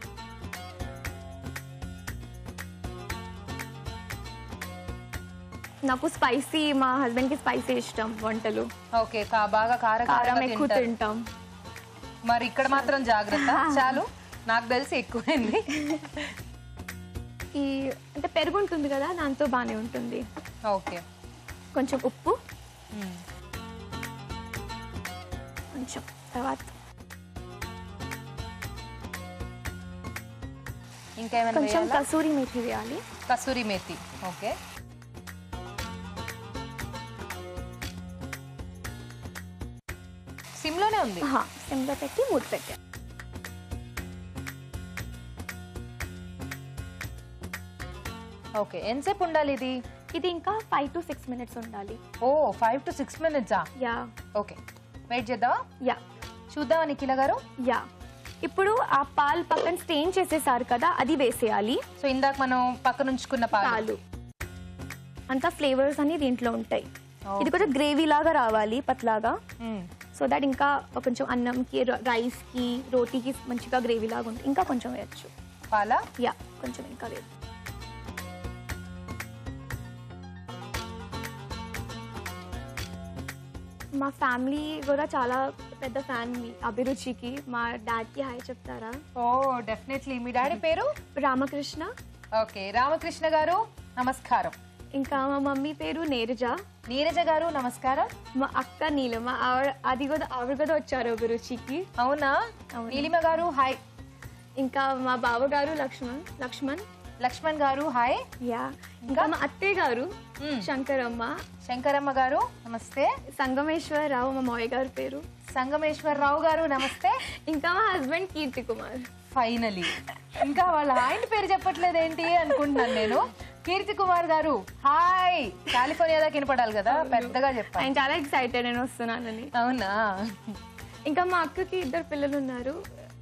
నాకు స్పైసీ, మా హస్బెండ్కి స్పైసీ ఇష్టం వంటలు. ఓకే, బాగా కారం కారం ఎక్కువ తింటాం. మరి ఇక్కడ మాత్రం జాగ్రత్త. చాలు, నాకు తెలిసి ఎక్కువైంది. ఈ అంటే పెరుగు ఉంటుంది కదా, దాంతో బాగానే ఉంటుంది. ఓకే, కొంచెం ఉప్పు, కొంచెం తర్వాత ఇంకేమైనా కొంచెం వేయాలా? కసూరి మేథి వేయాలి. కసూరి మేతి. ఓకే, సిమ్లోనే ఉంది. సిమ్లో పెట్టి మూత పెట్టాలి. ఓకే, ఎంతసేపు ఉండాలి ఇది? ఇది ఇంకా 5 to 6 minutes ఉండాలి. Oh 5 to 6 minutes. Yeah okay, wait చేద్దామా? యా చూద్దామా నిఖిల గారు? యా ఇప్పుడు ఆ పాలు పక్కన స్టెయిన్ చేసేసారు కదా, అది వేసేయాలి. సో ఇందాక మనం పక్కన ఉంచుకున్న పాలు. అంతా ఫ్లేవర్స్ అన్ని దీంట్లో ఉంటాయి. ఇది కొంచెం గ్రేవీ లాగా రావాలి, పతలాగా. సో దట్ ఇంకా కొంచెం అన్నంకి, రైస్కి, రోటీకి మంచిగా గ్రేవీ లాగా ఉంటుంది. ఇంకా కొంచెం వేయచ్చు పాలా. యా కొంచెం ఇంకా వేయచ్చు. మా ఫ్యామిలీ కూడా చాలా పెద్ద ఫ్యామిలీ అభిరుచికి. మా డాడ్కి హాయ్ చెప్తారా? Oh definitely. మీ డాడీ పేరు? రామకృష్ణ. ఓకే, రామకృష్ణ గారు నమస్కారం. ఇంకా మా మమ్మీ పేరు నీరజ. నీరజ గారు నమస్కారం. మా అక్క నీలిమ, ఆవిడ కూడా వచ్చారు అభిరుచికి. అవునా? నీలిమ గారు హాయ్. ఇంకా మా బావగారు లక్ష్మణ్ గారు హాయ్. యా ఇంకా మా అత్తయ్య గారు శంకరమ్మ గారు నమస్తే. సంగమేశ్వరరావు మా మావయ్య గారి పేరు. సంగమేశ్వరరావు గారు నమస్తే. ఇంకా మా హస్బెండ్ కీర్తి కుమార్. ఫైనలీ ఇంకా వాళ్ళ ఆయన పేరు చెప్పట్లేదు ఏంటి అనుకుంటున్నాను నేను. కీర్తి కుమార్ గారు హాయ్. కాలిఫోర్నియా దాకా వినపడాలి కదా, పెద్దగా చెప్పాలి. ఆయన చాలా ఎక్సైటెడ్ నేను వస్తున్నానని. అవునా? ఇంకా మా అక్కకి 2 పిల్లలు ఉన్నారు.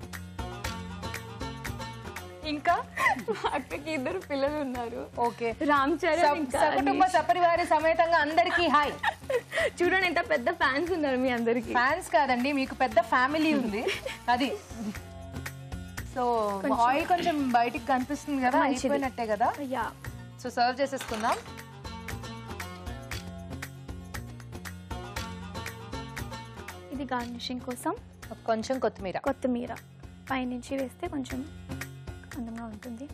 ఇంకా మా అక్కకి 2 పిల్లలు ఉన్నారు. ఓకే, రామ్ చరణ్, కుటుంబ సపరివారి సమేతంగా అందరికి హాయ్. చూడండి ఎంత పెద్ద ఫ్యాన్స్ ఉన్నారు మీ అందరికి. ఫ్యాన్స్ కాదండి, మీకు పెద్ద ఫ్యామిలీ ఉంది. అది సో ఆయిల్ కొంచెం బయటికి కనిపిస్తుంది కదా, అయిపోయినట్టే కదా. యా సో సర్వ్ చేసేసుకుందాం. ఇది గార్నిషింగ్ కోసం కొంచెం కొత్తిమీర పైనుంచి వేస్తే కొంచెం అందంగా ఉంటుంది.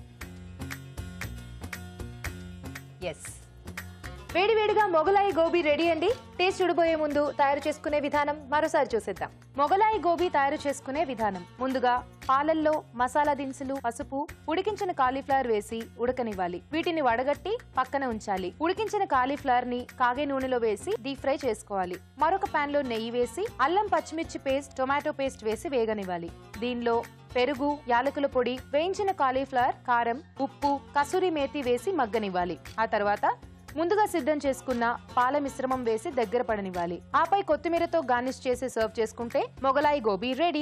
ఎస్, వేడివేడిగా మొగలాయి గోబీ రెడీ అండి. టేస్ట్ చూడబోయే ముందు తయారు చేసుకునే విధానం మరోసారి చూసేద్దాం. మొగలాయి గోబీ తయారు చేసుకునే విధానం: ముందుగా పాలల్లో మసాలా దినుసులు, పసుపు, ఉడికించిన కాలీఫ్లవర్ వేసి ఉడకనివ్వాలి. వీటిని వడగట్టి పక్కన ఉంచాలి. ఉడికించిన కాలీఫ్లవర్ ని కాగే నూనెలో వేసి డీప్ ఫ్రై చేసుకోవాలి. మరొక పాన్ లో నెయ్యి వేసి అల్లం పచ్చిమిర్చి పేస్ట్, టొమాటో పేస్ట్ వేసి వేగనివ్వాలి. దీనిలో పెరుగు, యాలకుల పొడి, వేయించిన కాలీఫ్లవర్, కారం, ఉప్పు, కసూరి మేతి వేసి మగ్గనివ్వాలి. ఆ తర్వాత ముందుగా సిద్ధం చేసుకున్న పాల మిశ్రమం వేసి దగ్గర పడనివ్వాలి. ఆపై కొత్తిమీరతో గార్నిష్ చేసి సర్వ్ చేసుకుంటే మొగలాయి గోబీ రెడీ.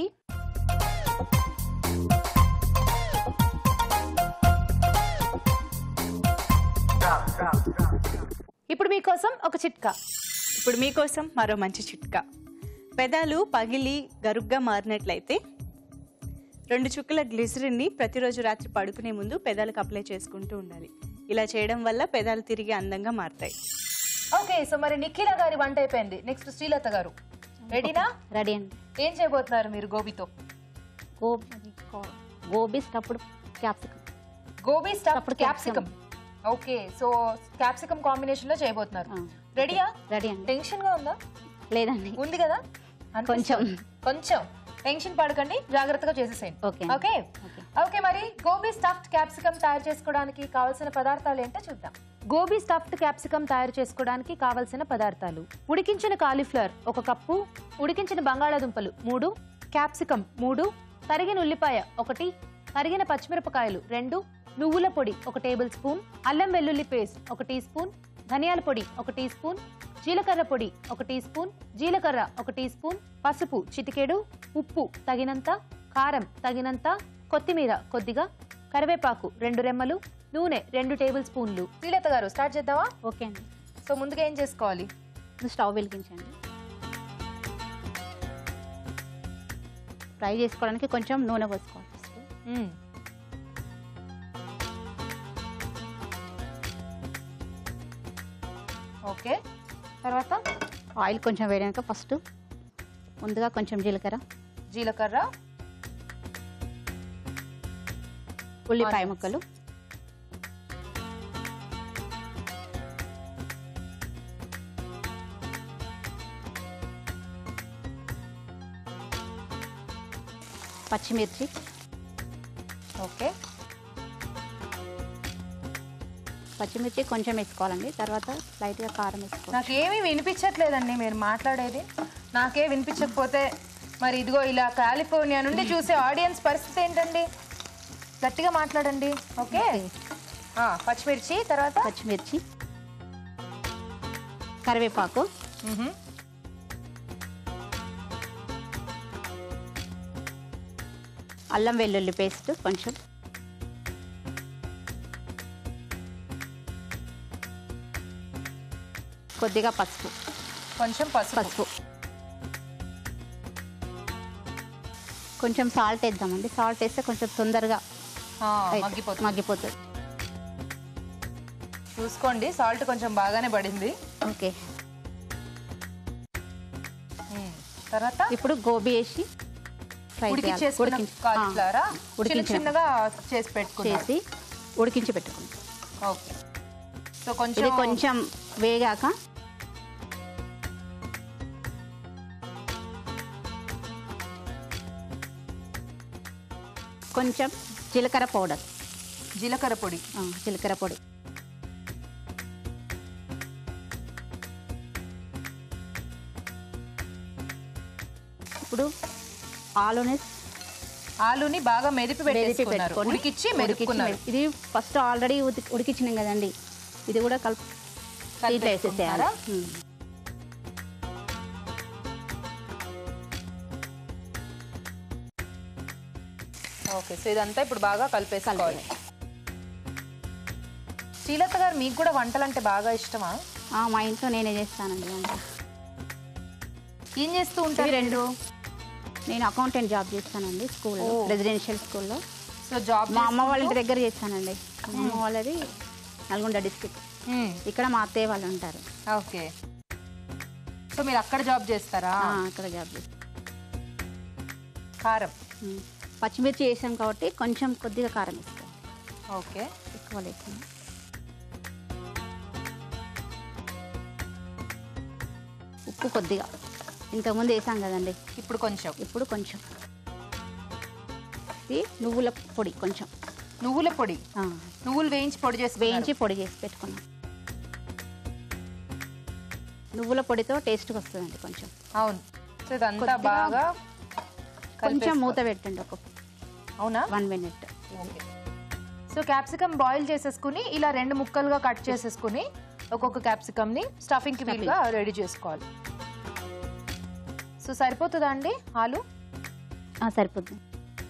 ఇప్పుడు మీకోసం ఒక చిట్కా. ఇప్పుడు మీకోసం మరో మంచి చిట్కా. పెదాలు పగిలి గరుగ్గా మారినట్లయితే 2 చుక్కల గ్లిజరిన్ని ప్రతిరోజు రాత్రి పడుకునే ముందు పెదాలకు అప్లై చేసుకుంటూ ఉండాలి. ఇలా చేయడం వల్ల పెదాలు తిరిగి అందంగా మారుతాయి. ఓకే, సో మరి నిఖిల గారి వంట అయిపోయింది. నెక్స్ట్ శ్రీలత గారు రెడీనా? రెడీ అండి. ఏం చేయబోతున్నారు మీరు గోబీతో? Gobi stuffed capsicum. Gobi stuffed capsicum. Okay, so capsicum combination లో చేయబోతున్నారు. రెడీయా? రెడీ అండి. టెన్షన్ గా ఉందా? లేదండి, ఉంది కదా. కొంచెం టెన్షన్ పడకండి, జాగ్రత్తగా చేసేసేయండి. Okay okay. మరి గోబీ స్టఫ్డ్ క్యాప్సికమ్ తయారు చేసుకోవడానికి కావాల్సిన పదార్థాలు ఏంటో చూద్దాం. గోబీ స్టఫ్డ్ క్యాప్సికమ్ తయారు చేసుకోవడానికి కావాల్సిన పదార్థాలు: ఉడికించిన కాలీఫ్లవర్ 1 కప్పు, ఉడికించిన బంగాళాదుంపలు 3, క్యాప్సికమ్ 3, తరిగిన ఉల్లిపాయ 1, తరిగిన పచ్చిమిరపకాయలు 2, నువ్వుల పొడి 1 టేబుల్ స్పూన్, అల్లం వెల్లుల్లి పేస్ట్ 1 టీ స్పూన్, ధనియాల పొడి 1 టీ స్పూన్, జీలకర్ర పొడి 1 టీ స్పూన్, జీలకర్ర 1 టీ స్పూన్, పసుపు చిటికెడు, ఉప్పు తగినంత, కారం తగినంత, కొత్తిమీర కొద్దిగా, కరివేపాకు 2 రెమ్మలు, నూనె 2 టేబుల్ స్పూన్లు. శ్రీలత గారు స్టార్ట్ చేద్దామా? ఓకే అండి. సో ముందుగా ఏం చేసుకోవాలి? స్టవ్ వెలిగించండి. ఫ్రై చేసుకోవడానికి కొంచెం నూనె పోసుకోవాలి ఫస్ట్. ఓకే, తర్వాత ఆయిల్ కొంచెం వేడాక ఫస్ట్ ముందుగా కొంచెం జీలకర్ర, ఉల్లిపాయ ముక్కలు, పచ్చిమిర్చి, ఓకే పచ్చిమిర్చి కొంచెం వేసుకోవాలండి. తర్వాత లైట్గా కారం వేసుకోవాలి. నాకేమీ వినిపించట్లేదండి మీరు మాట్లాడేది. నాకే వినిపించకపోతే మరి ఇదిగో ఇలా కాలిఫోర్నియా నుండి చూసే ఆడియన్స్ పరిస్థితి ఏంటండి? గట్టిగా మాట్లాడండి. ఓకే, పచ్చిమిర్చి, తర్వాత పచ్చిమిర్చి, కరివేపాకు, అల్లం వెల్లుల్లి పేస్ట్ కొంచెం, కొద్దిగా పసుపు, కొంచెం పసుపు, కొంచెం సాల్ట్ వేద్దామండి. సాల్ట్ వేస్తే కొంచెం తొందరగా మగ్గిపోతుంది. చూసుకోండి, సాల్ట్ కొంచెం బాగానే పడింది. ఓకే, తర్వాత ఇప్పుడు గోబీ వేసి చిన్నగా చేసి ఉడికించి పెట్టుకుంటాం. ఓకే, సో కొంచెం వేగాక కొంచెం జీలకర్ర పొడి, ఇప్పుడు ఆలుని బాగా మెదిపి పెట్టుకొని ఇది ఫస్ట్ ఆల్రెడీ ఉడికించినాం కదండి, ఇది కూడా దీంట్లో వేసేసేయాలి. ఓకే, సో ఇదంతా ఇప్పుడు బాగా కలిపేసుకోవాలి. శ్రీలత గారు, మీకు కూడా వంటలు అంటే బాగా ఇష్టమా? మా ఇంట్లో నేనే చేస్తానండి వంట. ఏం చేస్తూ ఉంటారు? నేను అకౌంటెంట్ జాబ్ చేస్తానండి స్కూల్లో, రెసిడెన్షియల్ స్కూల్లో. సో జాబ్ మా అమ్మ వాళ్ళ ఇంటి దగ్గర చేస్తానండి. మా అమ్మ వాళ్ళది నల్గొండ డిస్ట్రిక్ట్, ఇక్కడ మా అత్తయ్య వాళ్ళు ఉంటారు. ఓకే, సో మీరు అక్కడ జాబ్ చేస్తారా? అక్కడ జాబ్ చేస్తాను. కారం, పచ్చిమిర్చి వేసాం కాబట్టి కొంచెం కొద్దిగా కారం వేస్తాం. ఓకే, ఎక్కువ వేసాం. ఉప్పు కొద్దిగా, ఇంతకుముందు వేసాం కదండి, ఇప్పుడు కొంచెం. ఇది నువ్వుల పొడి, కొంచెం నువ్వులు వేయించి పొడి చేసి పెట్టుకున్నాం. నువ్వుల పొడితో టేస్ట్గా వస్తుందండి కొంచెం. అవును, సో ఇదంతా బాగా కొంచెం మూత పెట్టండి అవునా 1 minute. Okay, so capsicum boil చేసేసుకుని ఇలా 2 ముక్కలుగా కట్ చేసేసుకుని ఒక్కొక్క క్యాప్సికమ్ ని స్టఫింగ్ కి వీలుగా రెడీ చేసుకోవాలి. సో సరిపోతుందా అండి ఆలు? సరిపోతుంది.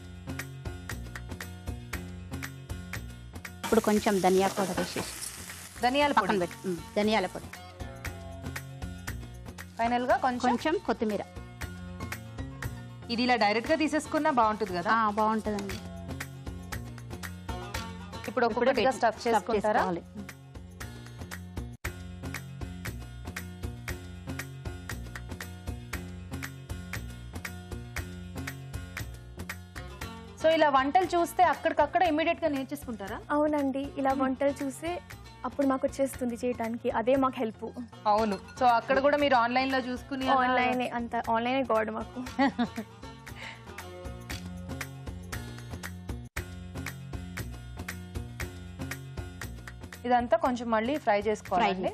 ఇప్పుడు కొంచెం ధనియా పౌడర్ వేసేసి ధనియాల పొడి, ఫైనల్ గా కొంచెం కొత్తిమీర. ఇది ఇలా డైరెక్ట్ గా తీసేసుకున్నా బాగుంటుంది కదా? బాగుంటుందండి. ఇప్పుడు ఒక్కొక్కటిగా స్టఫ్ చేసుకుంటారా? సో ఇలా వంటలు చూస్తే అక్కడికక్కడ ఇమీడియట్ గా నేర్చేసుకుంటారా? అవునండి, ఇలా వంటలు చూస్తే అప్పుడు మాకు వచ్చేస్తుంది చేయడానికి, అదే మాకు హెల్ప్. అవును, సో అక్కడ కూడా మీరు ఆన్లైన్ లో చూసుకుని ఆన్లైనే గాడ్ మాకు. ఇదంతా కొంచెం మళ్ళీ ఫ్రై చేసుకోవాలి.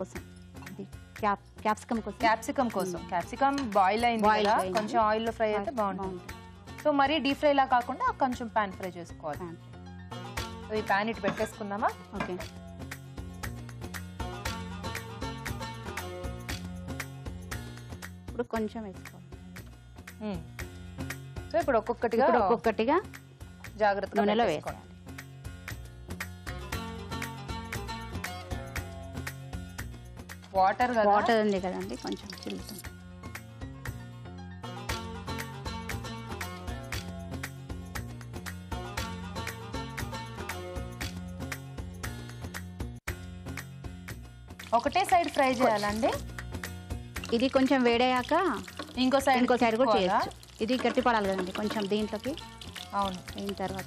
క్యాప్సికమ్ కోసం క్యాప్సికమ్ బాయిల్ అయింది కదా, కొంచెం ఆయిల్ లో ఫ్రై అయితే బాగుంటుంది. సో మరీ డీప్ ఫ్రై లా కాకుండా కొంచెం పాన్ ఫ్రై చేసుకోవాలి. సో ఈ పాన్ ఇటు పెట్టేసుకుందామా? ఓకే, ఇప్పుడు కొంచెం వేసుకోవాలి. సో ఇప్పుడు ఒక్కొక్కటిగా జాగ్రత్తగా నూనెలో వేసుకోవాలి. వాటర్ ఉంది కదండి, కొంచెం చిల్లుతుంది. ఒకటే సైడ్ ఫ్రై చేయాలండి? ఇది కొంచెం వేడయ్యాక ఇంకో సైడ్ కూడా చేయొచ్చు. ఇది గట్టిపడాలి కదండి కొంచెం దీంట్లోకి. అవును. అయిన తర్వాత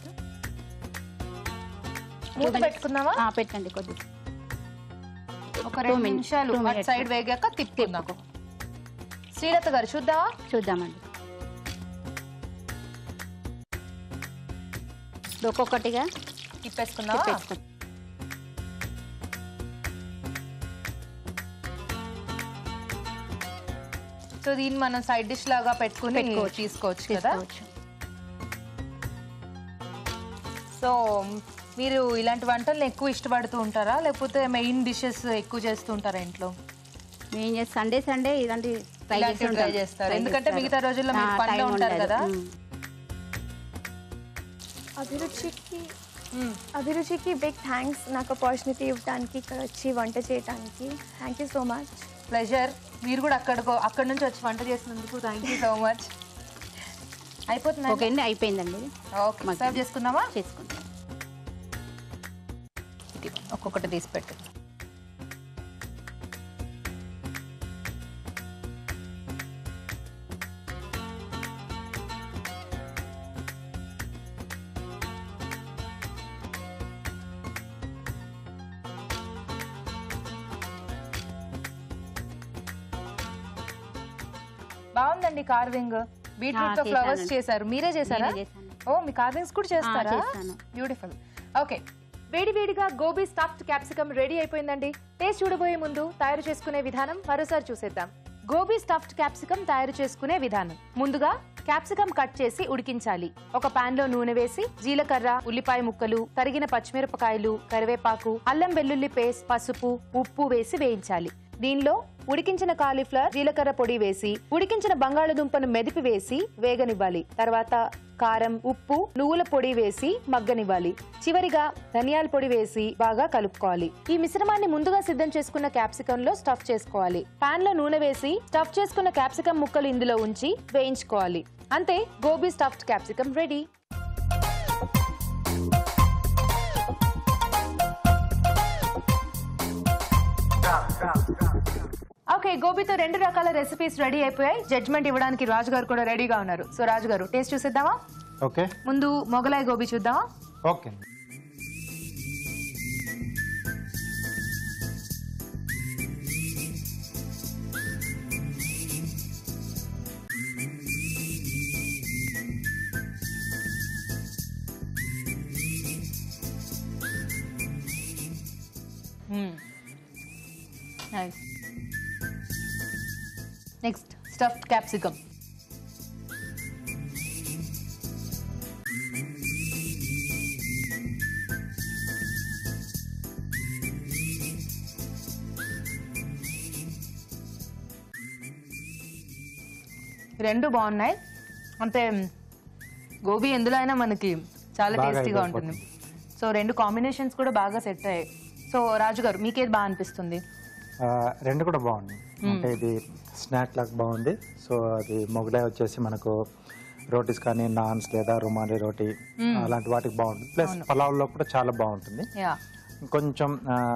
మూత పెట్టుకుందామా? పెట్టండి కొద్దిగా. ఒక 2 నిమిషాలు అటు సైడ్ వేగాక తిప్పుకుందాం. శ్రీలత గారు చూద్దామండి. ఒక్కొక్కటిగా తిప్పేసుకుందాం. సో దీన్ని మనం సైడ్ డిష్ లాగా పెట్టుకుని తీసుకోవచ్చు కదా. సో మీరు ఇలాంటి వంటలు ఎక్కువ ఇష్టపడుతూ ఉంటారా, లేకపోతే మెయిన్ డిషెస్ ఎక్కువ చేస్తూ ఉంటారా ఇంట్లో? మేము సండే ఇలాంటి ట్రై చేస్తారు, ఎందుకంటే మిగతా రోజుల్లో మీరు పనిలో ఉంటారు కదా. అభిరుచికి బిగ్ థ్యాంక్స్ నాకు ఆపర్చునిటీ ఇవ్వడానికి, ఇక్కడ వచ్చి వంట చేయడానికి. Thank you so much. Pleasure. మీరు కూడా అక్కడ నుంచి వచ్చి వంట చేసినందుకు థ్యాంక్ యూ సో మచ్. అయిపోతుంది? ఓకే అండి, అయిపోయిందండి. ఓకే, సర్వ్ చేసుకుందామా? చేసుకుందాం. ఒక్కొక్కటి తీసి పెట్టు. బాగుందండి కార్వింగ్. బీట్రూట్ తో ఫ్లవర్స్ చేశారు, మీరే చేశారా? ఓ, మీ కార్వింగ్స్ కూడా చేస్తారా? బ్యూటిఫుల్. ఓకే, వేడివేడిగా గోబీ స్టఫ్డ్ క్యాప్సికమ్ రెడీ అయిపోయిందండి. టేస్ట్ చూడబోయే ముందు తయారు చేసుకునే విధానం మరోసారి చూసేద్దాం. గోబీ స్టఫ్డ్ క్యాప్సికమ్ తయారు చేసుకునే విధానం. ముందుగా క్యాప్సికమ్ కట్ చేసి ఉడికించాలి. ఒక పాన్ లో నూనె వేసి జీలకర్ర, ఉల్లిపాయ ముక్కలు, తరిగిన పచ్చిమిరపకాయలు, కరివేపాకు, అల్లం వెల్లుల్లి పేస్ట్, పసుపు, ఉప్పు వేసి వేయించాలి. దీనిలో ఉడికించిన కాలీఫ్లవర్, జీలకర్ర పొడి వేసి ఉడికించిన బంగాళదుంపను మెదిపి వేసి వేగనివ్వాలి. తర్వాత కారం, ఉప్పు, నువ్వుల పొడి వేసి మగ్గనివ్వాలి. చివరిగా ధనియాల పొడి వేసి బాగా కలుపుకోవాలి. ఈ మిశ్రమాన్ని ముందుగా సిద్ధం చేసుకున్న క్యాప్సికమ్ లో స్టఫ్ చేసుకోవాలి. పాన్ లో నూనె వేసి స్టఫ్ చేసుకున్న క్యాప్సికమ్ ముక్కలు ఇందులో ఉంచి వేయించుకోవాలి. అంతే, gobi stuffed capsicum ready. Okay, గోబీతో 2 రకాల రెసిపీస్ రెడీ అయిపోయాయి. జడ్జ్మెంట్ ఇవ్వడానికి రాజు గారు కూడా రెడీగా ఉన్నారు. సో రాజు గారు, టేస్ట్ చూసేద్దామా? ఓకే, ముందు మొగలాయి గోబీ చూద్దామా? ఓకే. Next stuffed capsicum. రెండు బాగున్నాయి. అంటే గోబీ ఎందులో అయినా మనకి చాలా టేస్టీగా ఉంటుంది. సో 2 కాంబినేషన్స్ కూడా బాగా సెట్ అయ్యాయి. సో రాజు గారు, మీకేది బాగా అనిపిస్తుంది? 2 కూడా బాగుంది. అంటే ఇది స్నాక్ లాగా బాగుంది. సో అది మొగలాయి వచ్చేసి మనకు రోటీస్ కానీ, నాన్స్ లేదా రుమాలి రోటీ అలాంటి వాటికి బాగుంటుంది. ప్లస్ పలావ్లో కూడా చాలా బాగుంటుంది. కొంచెం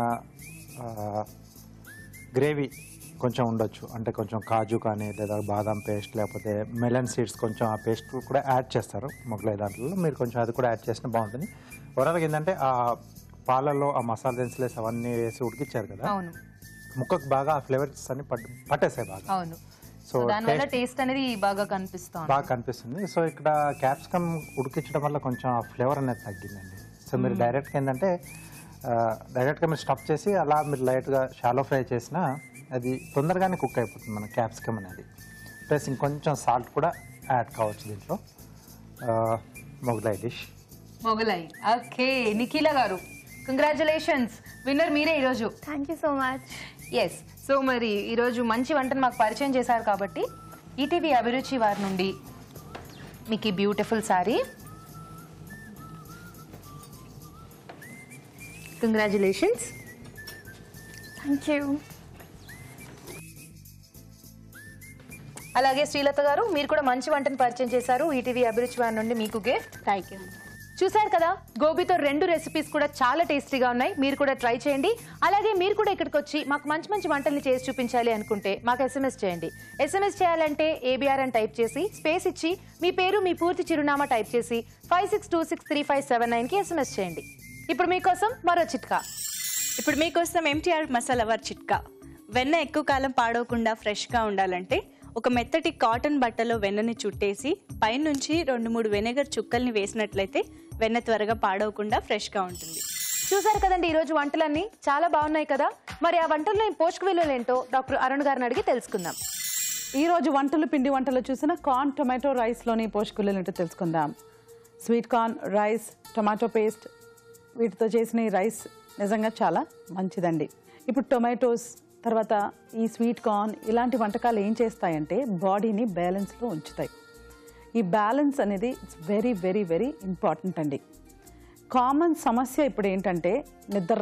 గ్రేవీ కొంచెం ఉండొచ్చు, అంటే కొంచెం కాజు కానీ లేదా బాదాం పేస్ట్ లేకపోతే మెలన్ సీడ్స్ కొంచెం ఆ పేస్ట్ కూడా యాడ్ చేస్తారు మొగలాయి దాంట్లో. మీరు కొంచెం అది కూడా యాడ్ చేసినా బాగుంటుంది. ఓవరాల్గా ఏంటంటే ఆ పాలలో ఆ మసాలా దినుసులేసి అవన్నీ వేసి ఉడికిచ్చారు కదా, ముక్కకు బాగా ఆ ఫ్లేవర్స్ అన్ని పట్టేసాయి బాగా. అవును. సో దానివల్ల టేస్ట్ అనేది బాగా కనిపిస్తుంది. సో ఇక్కడ క్యాప్సికమ్ ఉడికించడం వల్ల కొంచెం ఆ ఫ్లేవర్ అనేది తగ్గిందండి. సో మీరు డైరెక్ట్గా ఏంటంటే డైరెక్ట్గా మీరు స్టఫ్ చేసి అలా మీరు లైట్గా షాలో ఫ్రై చేసినా అది తొందరగానే కుక్ అయిపోతుంది మన క్యాప్సికమ్ అనేది. ప్లస్ ఇంకొంచెం సాల్ట్ కూడా యాడ్ కావచ్చు దీంట్లో. Mughlai dish. Mughlai. Okay, Nikhila garu, congratulations, winner మీరే ఈరోజు. Thank you so much. Yes. So మరి ఈరోజు మంచి వంటను మాకు పరిచయం చేశారు కాబట్టి ఈటీవీ అభిరుచి వారి నుండి మీకు ఈ beautiful sari. Congratulations. Thank you. అలాగే శ్రీలత గారు, మీరు కూడా మంచి వంటను పరిచయం చేశారు. ఈటీవీ అభిరుచి వారి నుండి మీకు గిఫ్ట్. Thank you. చూసారు కదా, గోబీతో 2 రెసిపీస్ కూడా చాలా టేస్టీగా ఉన్నాయి. మీరు కూడా ట్రై చేయండి. అలాగే మీరు కూడా ఇక్కడికి వచ్చి మాకు మంచి మంచి వంటల్ని చేసి చూపించాలి అనుకుంటే మాకు SMS చేయండి. SMS చేయాలంటే ABR అని టైప్ చేసి స్పేస్ ఇచ్చి మీ పేరు, మీ పూర్తి చిరునామా టైప్ చేసి 56263579కి SMS చేయండి. ఇప్పుడు మీకోసం మరో చిట్కా. ఇప్పుడు మీకోసం MTR మసాలావార్ చిట్కా. వెన్న ఎక్కువ కాలం పాడవకుండా ఫ్రెష్గా ఉండాలంటే ఒక మెత్తటి కాటన్ బట్టలో వెన్నని చుట్టేసి పైనుంచి 2-3 వెనిగర్ చుక్కల్ని వేసినట్లయితే వెన్న త్వరగా పాడవకుండా ఫ్రెష్గా ఉంటుంది. చూసారు కదండి ఈరోజు వంటలన్నీ చాలా బాగున్నాయి కదా. మరి ఆ వంటల్లో పోషక విలువలు ఏంటో డాక్టర్ అరుణ్ గారిని అడిగి తెలుసుకుందాం. ఈ రోజు వంటలు పిండి వంటలు చూసిన కార్న్ టొమాటో రైస్లోని పోషక విలువలు ఏంటో తెలుసుకుందాం. Sweet corn, rice, tomato paste వీటితో చేసిన ఈ రైస్ నిజంగా చాలా మంచిదండి. ఇప్పుడు టొమాటోస్ తర్వాత ఈ స్వీట్ కార్న్ ఇలాంటి వంటకాలు ఏం చేస్తాయంటే బాడీని బ్యాలెన్స్లో ఉంచుతాయి. ఈ బ్యాలెన్స్ అనేది it's very very very important అండి. కామన్ సమస్య ఇప్పుడు ఏంటంటే నిద్ర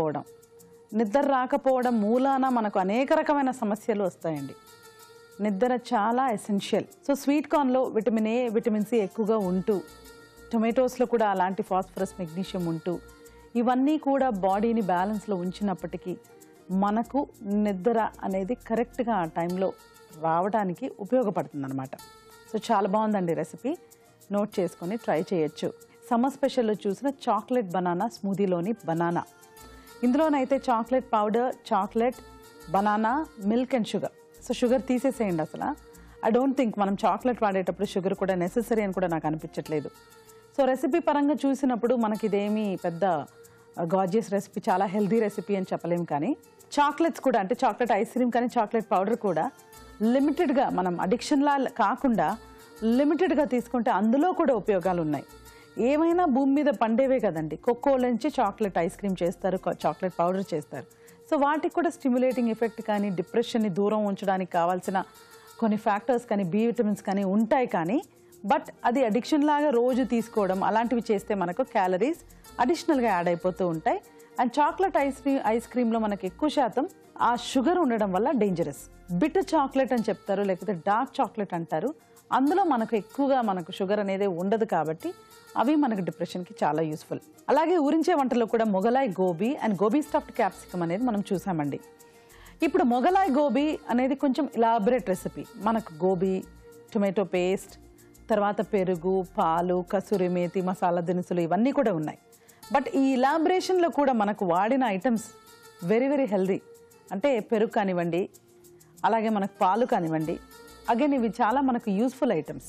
రాకపోవడం మూలాన మనకు అనేక రకమైన సమస్యలు వస్తాయండి. నిద్ర చాలా ఎసెన్షియల్. సో స్వీట్ కార్న్లో విటమిన్ A, విటమిన్ C ఎక్కువగా ఉంటూ, టొమాటోస్లో కూడా అలాంటి ఫాస్ఫరస్, మెగ్నీషియం ఉంటూ, ఇవన్నీ కూడా బాడీని బ్యాలెన్స్లో ఉంచినప్పటికీ మనకు నిద్ర అనేది కరెక్ట్గా ఆ టైంలో రావడానికి ఉపయోగపడుతుంది అనమాట. సో చాలా బాగుందండి రెసిపీ, నోట్ చేసుకొని ట్రై చేయొచ్చు. సమ్మర్ స్పెషల్లో చూసిన చాక్లెట్ బనానా స్మూదీలోని బనానా, ఇందులోనైతే chocolate powder, chocolate, banana, milk and sugar. So sugar తీసేసేయండి. అసలు ఐ డోంట్ థింక్ మనం చాక్లెట్ వాడేటప్పుడు షుగర్ కూడా నెసెసరీ అని కూడా నాకు అనిపించట్లేదు. సో రెసిపీ పరంగా చూసినప్పుడు మనకి ఇదేమీ పెద్ద గార్జియస్ రెసిపీ, చాలా హెల్దీ రెసిపీ అని చెప్పలేము. కానీ చాక్లెట్స్ కూడా, అంటే చాక్లెట్ ఐస్ క్రీమ్ కానీ చాక్లెట్ పౌడర్ కూడా లిమిటెడ్గా, మనం అడిక్షన్లా కాకుండా లిమిటెడ్గా తీసుకుంటే అందులో కూడా ఉపయోగాలు ఉన్నాయి. ఏమైనా భూమి మీద పండేవే కదండి. కోకో నుంచి చాక్లెట్ ఐస్ క్రీమ్ చేస్తారు, చాక్లెట్ పౌడర్ చేస్తారు. సో వాటికి కూడా స్టిమ్యులేటింగ్ ఎఫెక్ట్ కానీ, డిప్రెషన్ని దూరం ఉంచడానికి కావాల్సిన కొన్ని ఫ్యాక్టర్స్ కానీ, బి విటమిన్స్ కానీ ఉంటాయి. కానీ బట్ అది అడిక్షన్ లాగా రోజు తీసుకోవడం అలాంటివి చేస్తే మనకు క్యాలరీస్ అడిషనల్గా యాడ్ అయిపోతూ ఉంటాయి. అండ్ చాక్లెట్ ఐస్ క్రీమ్లో మనకి ఎక్కువ శాతం ఆ షుగర్ ఉండడం వల్ల డేంజరస్. బిటర్ చాక్లెట్ అని చెప్తారు, లేకపోతే డార్క్ చాక్లెట్ అంటారు. అందులో మనకు ఎక్కువగా షుగర్ అనేది ఉండదు కాబట్టి అవి మనకు డిప్రెషన్కి చాలా యూస్ఫుల్. అలాగే ఊరించే వంటలో కూడా Mughlai gobi and gobi stuffed capsicum అనేది మనం చూసామండి. ఇప్పుడు మొగలాయ్ గోబీ అనేది కొంచెం ఇలాబరేట్ రెసిపీ. మనకు గోబీ, టొమాటో పేస్ట్, తర్వాత పెరుగు, పాలు, కసూరి మేతి, మసాలా దినుసులు ఇవన్నీ కూడా ఉన్నాయి. బట్ ఈ ఇలాబరేషన్లో కూడా మనకు వాడిన ఐటమ్స్ వెరీ వెరీ హెల్దీ. అంటే పెరుగు కానివ్వండి, అలాగే మనకు పాలు కానివ్వండి, అగైన్ ఇవి చాలా మనకు యూస్ఫుల్ ఐటమ్స్.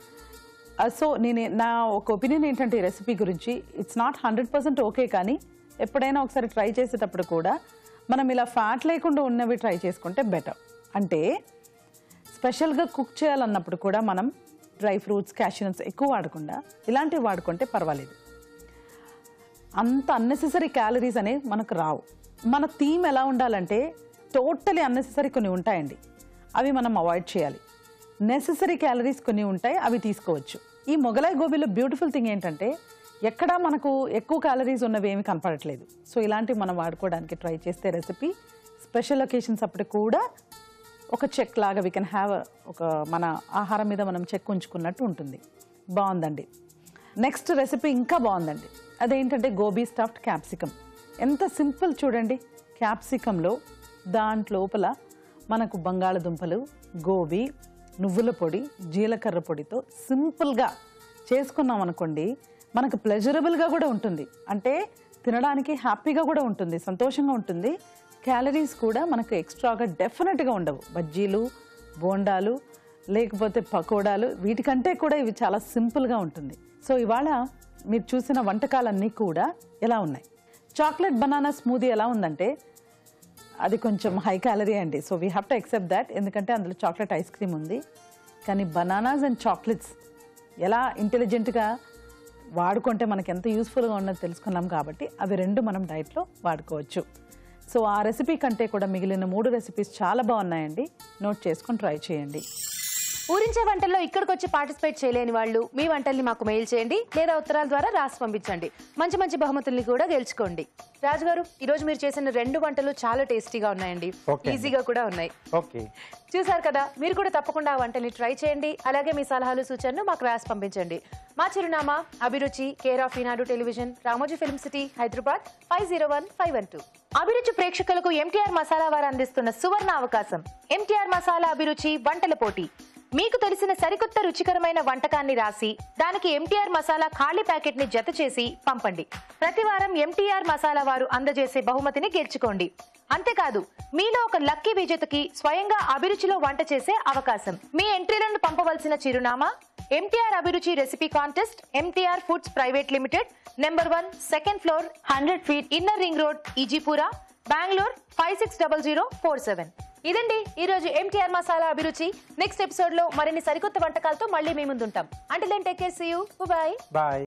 సో నా ఒక ఒపీనియన్ ఏంటంటే ఈ రెసిపీ గురించి, ఇట్స్ నాట్ 100% ఓకే, కానీ ఎప్పుడైనా ఒకసారి ట్రై చేసేటప్పుడు కూడా మనం ఇలా ఫ్యాట్ లేకుండా ఉన్నవి ట్రై చేసుకుంటే బెటర్. అంటే స్పెషల్గా కుక్ చేయాలన్నప్పుడు కూడా మనం డ్రై ఫ్రూట్స్, క్యాష్యూనట్స్ ఎక్కువ వాడకుండా ఇలాంటివి వాడుకుంటే పర్వాలేదు. అంత అన్నెసెసరీ క్యాలరీస్ అనేవి మనకు రావు. మన థీమ్ ఎలా ఉండాలంటే టోటలీ అన్నెసెసరీ కొన్ని ఉంటాయండి, అవి మనం అవాయిడ్ చేయాలి. నెసెసరీ క్యాలరీస్ కొన్ని ఉంటాయి, అవి తీసుకోవచ్చు. ఈ మొగలాయ్ గోబీలో బ్యూటిఫుల్ థింగ్ ఏంటంటే ఎక్కడా మనకు ఎక్కువ క్యాలరీస్ ఉన్నవి ఏమి కనపడట్లేదు. సో ఇలాంటివి మనం వాడుకోవడానికి ట్రై చేస్తే రెసిపీ స్పెషల్ ఒకేషన్స్ అప్పుడు కూడా ఒక చెక్ లాగా వీ కెన్ హ్యావ్ ఒక మన ఆహారం మీద మనం చెక్ ఉంచుకున్నట్టు ఉంటుంది. బాగుందండి. నెక్స్ట్ రెసిపీ ఇంకా బాగుందండి. అదేంటంటే గోబీ స్టఫ్డ్ క్యాప్సికమ్. ఎంత సింపుల్ చూడండి. క్యాప్సికంలో దాంట్లోపల మనకు బంగాళదుంపలు, గోబీ, నువ్వుల పొడి, జీలకర్ర పొడితో సింపుల్గా చేసుకున్నాం అనుకోండి, మనకు ప్లెజరబుల్గా కూడా ఉంటుంది. అంటే తినడానికి హ్యాపీగా కూడా ఉంటుంది, సంతోషంగా ఉంటుంది. క్యాలరీస్ కూడా మనకు ఎక్స్ట్రాగా డెఫినెట్గా ఉండవు. బజ్జీలు, బోండాలు, లేకపోతే పకోడాలు, వీటికంటే కూడా ఇవి చాలా సింపుల్గా ఉంటుంది. సో ఇవాళ మీరు చూసిన వంటకాలన్నీ కూడా ఎలా ఉన్నాయి. చాక్లెట్ బనానా స్మూదీ ఎలా ఉందంటే అది కొంచెం హై క్యాలరీ అండి. So we have to accept that, ఎందుకంటే అందులో చాక్లెట్ ఐస్ క్రీమ్ ఉంది. కానీ బనానాస్ అండ్ చాక్లెట్స్ ఎలా ఇంటెలిజెంట్గా వాడుకుంటే మనకి ఎంత యూస్ఫుల్గా ఉన్నది తెలుసుకున్నాం కాబట్టి అవి రెండు మనం డైట్లో వాడుకోవచ్చు. సో ఆ రెసిపీ కంటే కూడా మిగిలిన 3 రెసిపీస్ చాలా బాగున్నాయండి. నోట్ చేసుకొని ట్రై చేయండి. ఊరించే వంటల్లో ఇక్కడికి వచ్చి పార్టిసిపేట్ చేయలేని వాళ్ళు మీ వంటల్ని మాకు మెయిల్ చేయండి లేదా ఉత్తరాల ద్వారా రాసి పంపించండి. మంచి మంచి బహుమతుల్ని కూడా గెలుచుకోండి. రాజు గారు, ఈ రోజు మీరు చేసిన 2 వంటలు చాలా టేస్టీగా ఉన్నాయండి, ఈజీగా కూడా ఉన్నాయి. చూసారు కదా, మీరు కూడా తప్పకుండా ఆ వంటల్ని ట్రై చేయండి. అలాగే మీ సలహాలు సూచనలు మాకు రాసి పంపించండి. మా చిరునామా Abhiruchi, care of Eenadu television, Ramoji film city, Hyderabad 501512. అభిరుచి ప్రేక్షకులకు ఎంటీఆర్ మసాలా వారు అందిస్తున్న సువర్ణ అవకాశం. ఎంటీఆర్ మసాలా అభిరుచి వంటల పోటీ. మీకు తెలిసిన సరికొత్త రుచికరమైన వంటకాన్ని రాసి దానికి ఎంటీఆర్ మసాలా ఖాళీ ప్యాకెట్ ని జత చేసి పంపండి. ప్రతి వారం ఎంటీఆర్ మసాలా వారు అందజేసే బహుమతిని గెలుచుకోండి. అంతేకాదు, మీలో ఒక లక్కీ విజేతకి స్వయంగా అభిరుచిలో వంట చేసే అవకాశం. మీ ఎంట్రీలను పంపవలసిన చిరునామా ఎంటీఆర్ అభిరుచి recipe contest, MTR foods private limited, number 1, second floor, 100 feet, inner ring road, Ejipura, Bengaluru 560047. ఇదండి ఈ రోజు ఎంటీఆర్ మసాలా అభిరుచి. నెక్స్ట్ ఎపిసోడ్ లో మరిన్ని సరికొత్త వంటకాలతో మళ్ళీ మీ ముందుంటాం. Until then take care, see you, by.